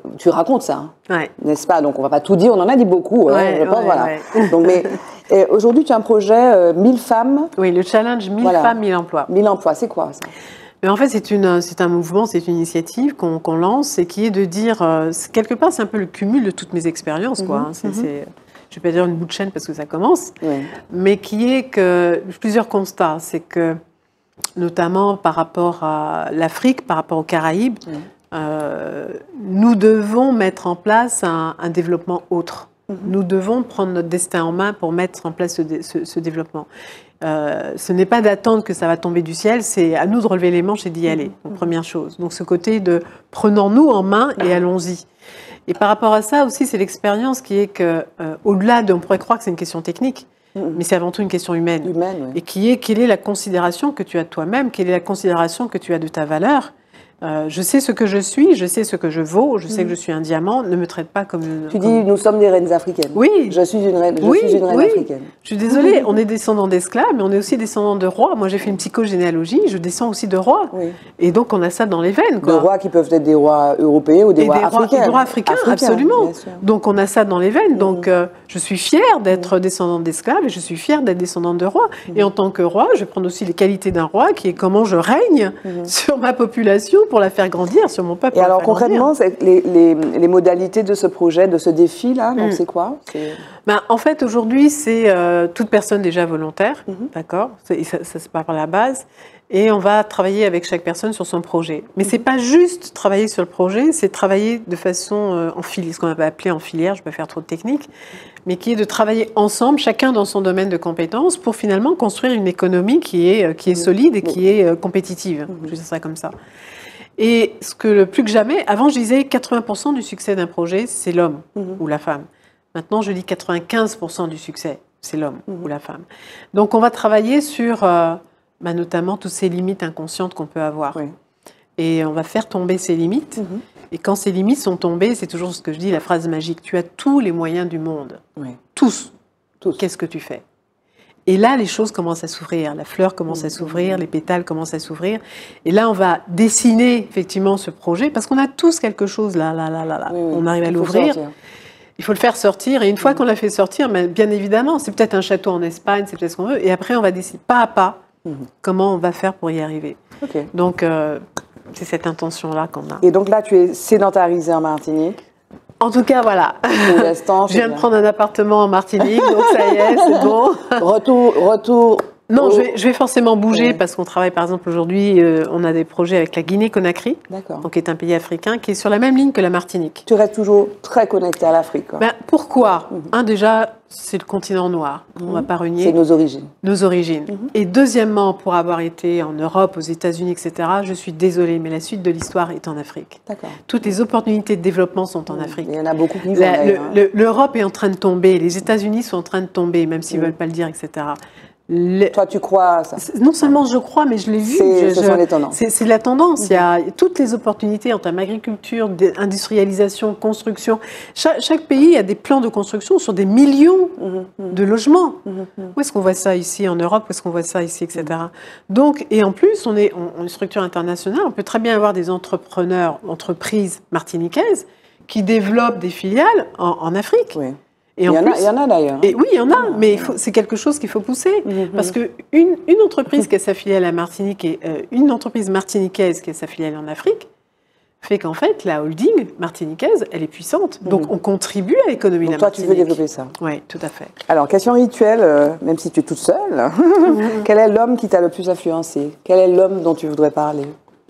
tu racontes ça, hein, ouais. n'est-ce pas? Donc on ne va pas tout dire, on en a dit beaucoup, hein, ouais, je pense, ouais, voilà. Ouais. Donc, mais aujourd'hui, tu as un projet euh, mille femmes. Oui, le challenge mille voilà. femmes, mille emplois. mille emplois, c'est quoi ça? Mais en fait, c'est un mouvement, c'est une initiative qu'on qu'on lance et qui est de dire, euh, quelque part, c'est un peu le cumul de toutes mes expériences, quoi. Mm-hmm. Hein, c'est, mm-hmm. c'est, je ne vais pas dire une bout de chaîne parce que ça commence, oui. mais qui est que plusieurs constats. C'est que, notamment par rapport à l'Afrique, par rapport aux Caraïbes, oui. euh, nous devons mettre en place un, un développement autre. Mm-hmm. Nous devons prendre notre destin en main pour mettre en place ce, ce, ce développement. Euh, ce n'est pas d'attendre que ça va tomber du ciel, c'est à nous de relever les manches et d'y aller, donc, première chose. Donc ce côté de prenons-nous en main et allons-y. Et par rapport à ça aussi, c'est l'expérience qui est que, euh, au-delà de, on pourrait croire que c'est une question technique, mmh. mais c'est avant tout une question humaine. humaine oui. Et qui est, quelle est la considération que tu as de toi-même, quelle est la considération que tu as de ta valeur. Euh, je sais ce que je suis, je sais ce que je vaux, je sais mmh. que je suis un diamant, ne me traite pas comme une... Tu comme... dis, nous sommes des reines africaines. Oui. Je suis une reine, je oui, suis une reine oui. africaine. Je suis désolée, on est descendants d'esclaves, mais on est aussi descendants de rois. Moi, j'ai fait une psychogénéalogie, je descends aussi de rois. Oui. Et donc, on a ça dans les veines. Quoi. De rois qui peuvent être des rois européens ou des et rois des rois, africains. Et des rois africains, africains absolument. Donc, on a ça dans les veines. Mmh. Donc, euh, je suis fière d'être mmh. descendante d'esclaves et je suis fière d'être descendante de rois. Mmh. Et en tant que roi, je vais prendre aussi les qualités d'un roi, qui est comment je règne mmh. sur ma population pour la faire grandir, sur mon peuple. Et alors, concrètement, les, les, les modalités de ce projet, de ce défi-là, donc mmh. c'est quoi? Ben, en fait, aujourd'hui, c'est euh, toute personne déjà volontaire, mmh. d'accord? Ça, ça se part par la base. Et on va travailler avec chaque personne sur son projet. Mais mmh. c'est pas juste travailler sur le projet, c'est travailler de façon euh, en filière, ce qu'on va appeler en filière, je ne vais pas faire trop de technique, mais qui est de travailler ensemble, chacun dans son domaine de compétences, pour finalement construire une économie qui est, qui est solide et qui est euh, compétitive. Mmh. Je vais dire ça comme ça. Et ce que le plus que jamais, avant je disais quatre-vingts pour cent du succès d'un projet, c'est l'homme mmh. ou la femme. Maintenant, je dis quatre-vingt-quinze pour cent du succès, c'est l'homme mmh. ou la femme. Donc, on va travailler sur, euh, bah, notamment, toutes ces limites inconscientes qu'on peut avoir. Oui. Et on va faire tomber ces limites. Mmh. Et quand ces limites sont tombées, c'est toujours ce que je dis, la phrase magique, tu as tous les moyens du monde. Oui. Tous. Tous. Qu'est-ce que tu fais? Et là, les choses commencent à s'ouvrir. La fleur commence à s'ouvrir, les pétales commencent à s'ouvrir. Et là, on va dessiner effectivement ce projet, parce qu'on a tous quelque chose là, là, là, là. là. Oui, oui. On arrive à l'ouvrir. Il faut le faire sortir. Et une fois mmh. qu'on l'a fait sortir, bien évidemment, c'est peut-être un château en Espagne, c'est peut-être ce qu'on veut. Et après, on va décider pas à pas mmh. comment on va faire pour y arriver. Okay. Donc, euh, c'est cette intention-là qu'on a. Et donc là, tu es sédentarisée en Martinique? En tout cas, voilà. Pour l'instant, je viens de prendre un appartement en Martinique, donc ça y est, c'est bon. Retour, retour. Non, je vais, je vais forcément bouger ouais. parce qu'on travaille, par exemple, aujourd'hui, euh, on a des projets avec la Guinée-Conakry, donc qui est un pays africain, qui est sur la même ligne que la Martinique. Tu restes toujours très connecté à l'Afrique. Ben, pourquoi mm-hmm. Un, déjà, c'est le continent noir, mm-hmm. on ne va pas renier. C'est nos origines. Nos origines. Mm-hmm. Et deuxièmement, pour avoir été en Europe, aux États-Unis, et cetera, je suis désolée, mais la suite de l'histoire est en Afrique. D'accord. Toutes les opportunités de développement sont en mm-hmm. Afrique. Il y en a beaucoup qui vont la, le, le, L'Europe est en train de tomber, les États-Unis sont en train de tomber, même s'ils ne mm-hmm. veulent pas le dire, et cetera. Le... Toi, tu crois à ça? Non seulement je crois, mais je l'ai vu. C'est, je, ce je... sont les tendances. C'est, c'est la tendance. Mm-hmm. Il y a toutes les opportunités en termes d'agriculture, d'industrialisation, construction. Chaque, chaque pays a des plans de construction sur des millions mm-hmm. de logements. Mm-hmm. Où est-ce qu'on voit ça ici en Europe? Où est-ce qu'on voit ça ici, et cetera. Mm-hmm. Donc, et en plus, on est on, on une structure internationale. On peut très bien avoir des entrepreneurs, entreprises martiniquaises qui développent des filiales en, en Afrique. Oui. Et il, en y plus, a, il y en a d'ailleurs. Et oui, il y en a, mais il faut, c'est quelque chose qu'il faut pousser. Mm-hmm. Parce qu'une une entreprise qui a sa filiale à Martinique et euh, une entreprise martiniquaise qui a sa filiale en Afrique fait qu'en fait, la holding martiniquaise, elle est puissante. Mm-hmm. Donc, on contribue à l'économie de la Martinique. Toi, tu veux développer ça? Oui, tout à fait. Alors, question rituelle, euh, même si tu es toute seule, mm-hmm. quel est l'homme qui t'a le plus influencé? Quel est l'homme dont tu voudrais parler?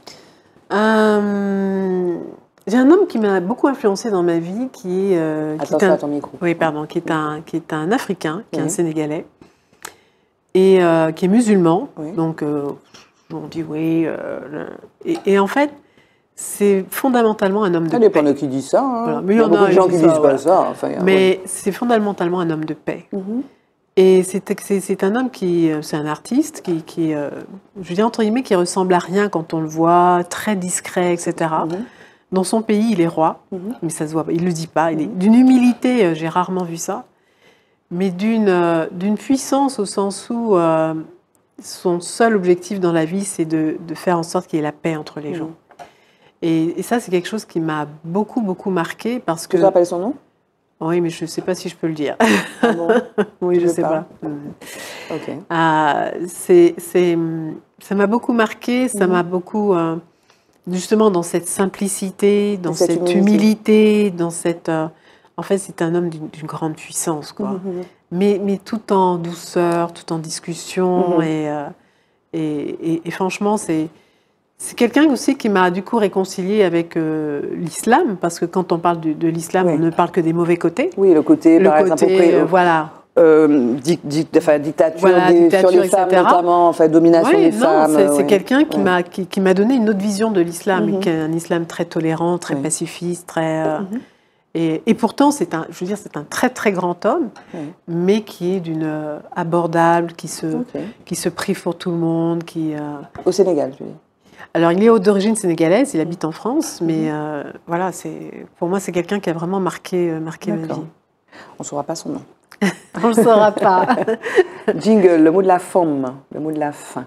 euh... J'ai un homme qui m'a beaucoup influencé dans ma vie, qui est, euh, Attention qui est un, à ton micro. Oui, pardon, qui est un, qui est un Africain, qui oui. est un Sénégalais, et euh, qui est musulman. Oui. Donc, euh, on dit oui. Euh, et, et en fait, c'est fondamentalement un homme de ça paix. Ça dépend de qui dit ça. Hein. Voilà. Mais il y a, il y a beaucoup a, de gens qui ça, disent voilà. pas ça. Enfin, Mais ouais. c'est fondamentalement un homme de paix. Mm-hmm. Et c'est, c'est, c'est un homme qui, c'est un artiste qui, qui euh, je dis entre guillemets, qui ressemble à rien quand on le voit, très discret, et cetera. Mm-hmm. Dans son pays, il est roi, mmh. mais ça se voit pas, il ne le dit pas. Il est d'une humilité, euh, j'ai rarement vu ça, mais d'une, euh, d'une puissance au sens où euh, son seul objectif dans la vie, c'est de, de faire en sorte qu'il y ait la paix entre les mmh. gens. Et, et ça, c'est quelque chose qui m'a beaucoup, beaucoup marqué parce que... Tu te rappelles son nom? Oui, mais je ne sais pas si je peux le dire. Ah bon? Oui, je ne sais pas. pas. Ok. Euh, c'est, c'est, ça m'a beaucoup marqué, ça mm-hmm. m'a beaucoup... Euh, justement, dans cette simplicité, dans cette, cette humilité. humilité, dans cette... Euh, en fait, c'est un homme d'une, d'une grande puissance, quoi. Mm-hmm. Mais, mais tout en douceur, tout en discussion. Mm-hmm. Et, euh, et, et, et franchement, c'est... C'est quelqu'un aussi qui m'a du coup réconcilié avec euh, l'islam, parce que quand on parle de, de l'islam, oui. on ne parle que des mauvais côtés. Oui, le côté, le par côté, exemple, auprès, euh, voilà. Euh, di, di, enfin, dictature, voilà, des, dictature sur les femmes, et cetera. Notamment, en fait, domination oui, des non, femmes. C'est, c'est oui. quelqu'un qui, oui. m'a, qui, qui m'a donné une autre vision de l'islam, mm-hmm. qui est un islam très tolérant, très oui. pacifiste, très... Euh, mm-hmm. et, et pourtant, c'est un, je veux dire, c'est un très très grand homme, oui. mais qui est d'une euh, abordable, qui se, okay. qui se prive pour tout le monde, qui... Euh... Au Sénégal, tu dis. Alors, il est d'origine sénégalaise, il habite en France, mais euh, voilà, c'est, pour moi, c'est quelqu'un qui a vraiment marqué, marqué ma vie. On ne saura pas son nom. On ne le saura pas. Jingle, le mot de la femme, le mot de la fin.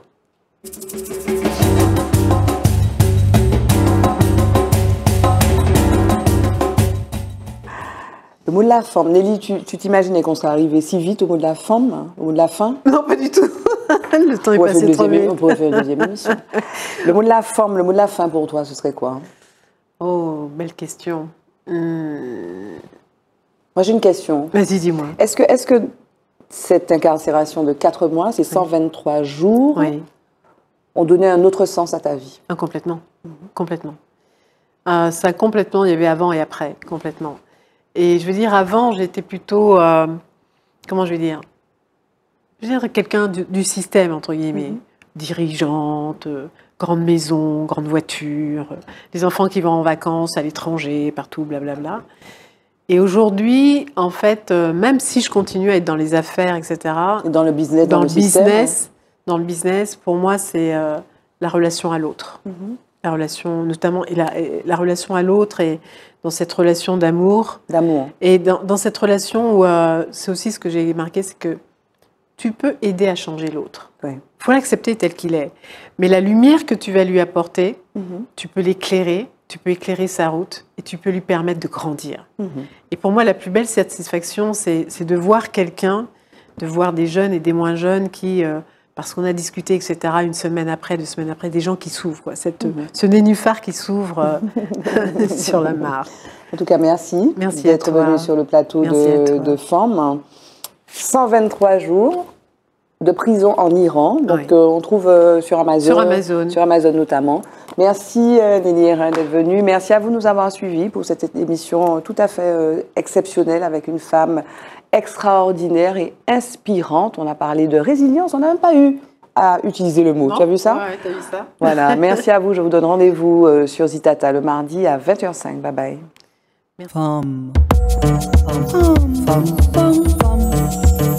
Le mot de la femme. Nelly, tu, tu t'imaginais qu'on serait arrivé si vite au mot de la femme, au mot de la fin? Non, pas du tout. Le temps est passé trop vite. On pourrait faire une deuxième émission. Le mot de la forme, le mot de la fin pour toi, ce serait quoi? Oh, belle question. Hum... Moi, j'ai une question. Vas-y, dis-moi. Est-ce que, est-ce que cette incarcération de quatre mois, ces cent vingt-trois oui. jours, oui. ont donné un autre sens à ta vie? Ah, complètement. Mm-hmm. Complètement. Euh, ça, complètement, il y avait avant et après, complètement. Et je veux dire, avant, j'étais plutôt... Euh, comment je vais dire Je veux dire, quelqu'un du, du système, entre guillemets, mm-hmm. dirigeante, euh, grande maison, grande voiture, euh, les enfants qui vont en vacances à l'étranger, partout, blablabla. Et aujourd'hui, en fait, euh, même si je continue à être dans les affaires, et cetera. Et dans le business, dans, dans le, le business, système, dans le business, pour moi, c'est euh, la relation à l'autre. Mm-hmm. La relation, notamment, et la, et la relation à l'autre et dans cette relation d'amour. D'amour. Et dans, dans cette relation où, euh, c'est aussi ce que j'ai marqué, c'est que tu peux aider à changer l'autre. Il oui. faut l'accepter tel qu'il est. Mais la lumière que tu vas lui apporter, mm-hmm. tu peux l'éclairer, tu peux éclairer sa route et tu peux lui permettre de grandir. Mm-hmm. Et pour moi, la plus belle satisfaction, c'est, c'est de voir quelqu'un, de voir des jeunes et des moins jeunes qui, euh, parce qu'on a discuté, et cetera, une semaine après, deux semaines après, des gens qui s'ouvrent, quoi, cette, mm-hmm. ce nénuphar qui s'ouvre euh, sur la mare. En tout cas, merci, merci d'être venu sur le plateau de, de Femmes. cent vingt-trois jours de prison en Iran, donc oui. euh, on trouve euh, sur Amazon, sur Amazon, sur Amazon notamment. Merci euh, Nelly Hérin d'être venue. Merci à vous de nous avoir suivis pour cette émission tout à fait euh, exceptionnelle avec une femme extraordinaire et inspirante. On a parlé de résilience, on n'a même pas eu à utiliser le mot. Non, tu as vu ça? Ouais, tu as vu ça. Voilà, merci à vous. Je vous donne rendez-vous euh, sur Zitata le mardi à vingt heures cinq. Bye bye. Merci. Femme. Femme. Femme. Femme.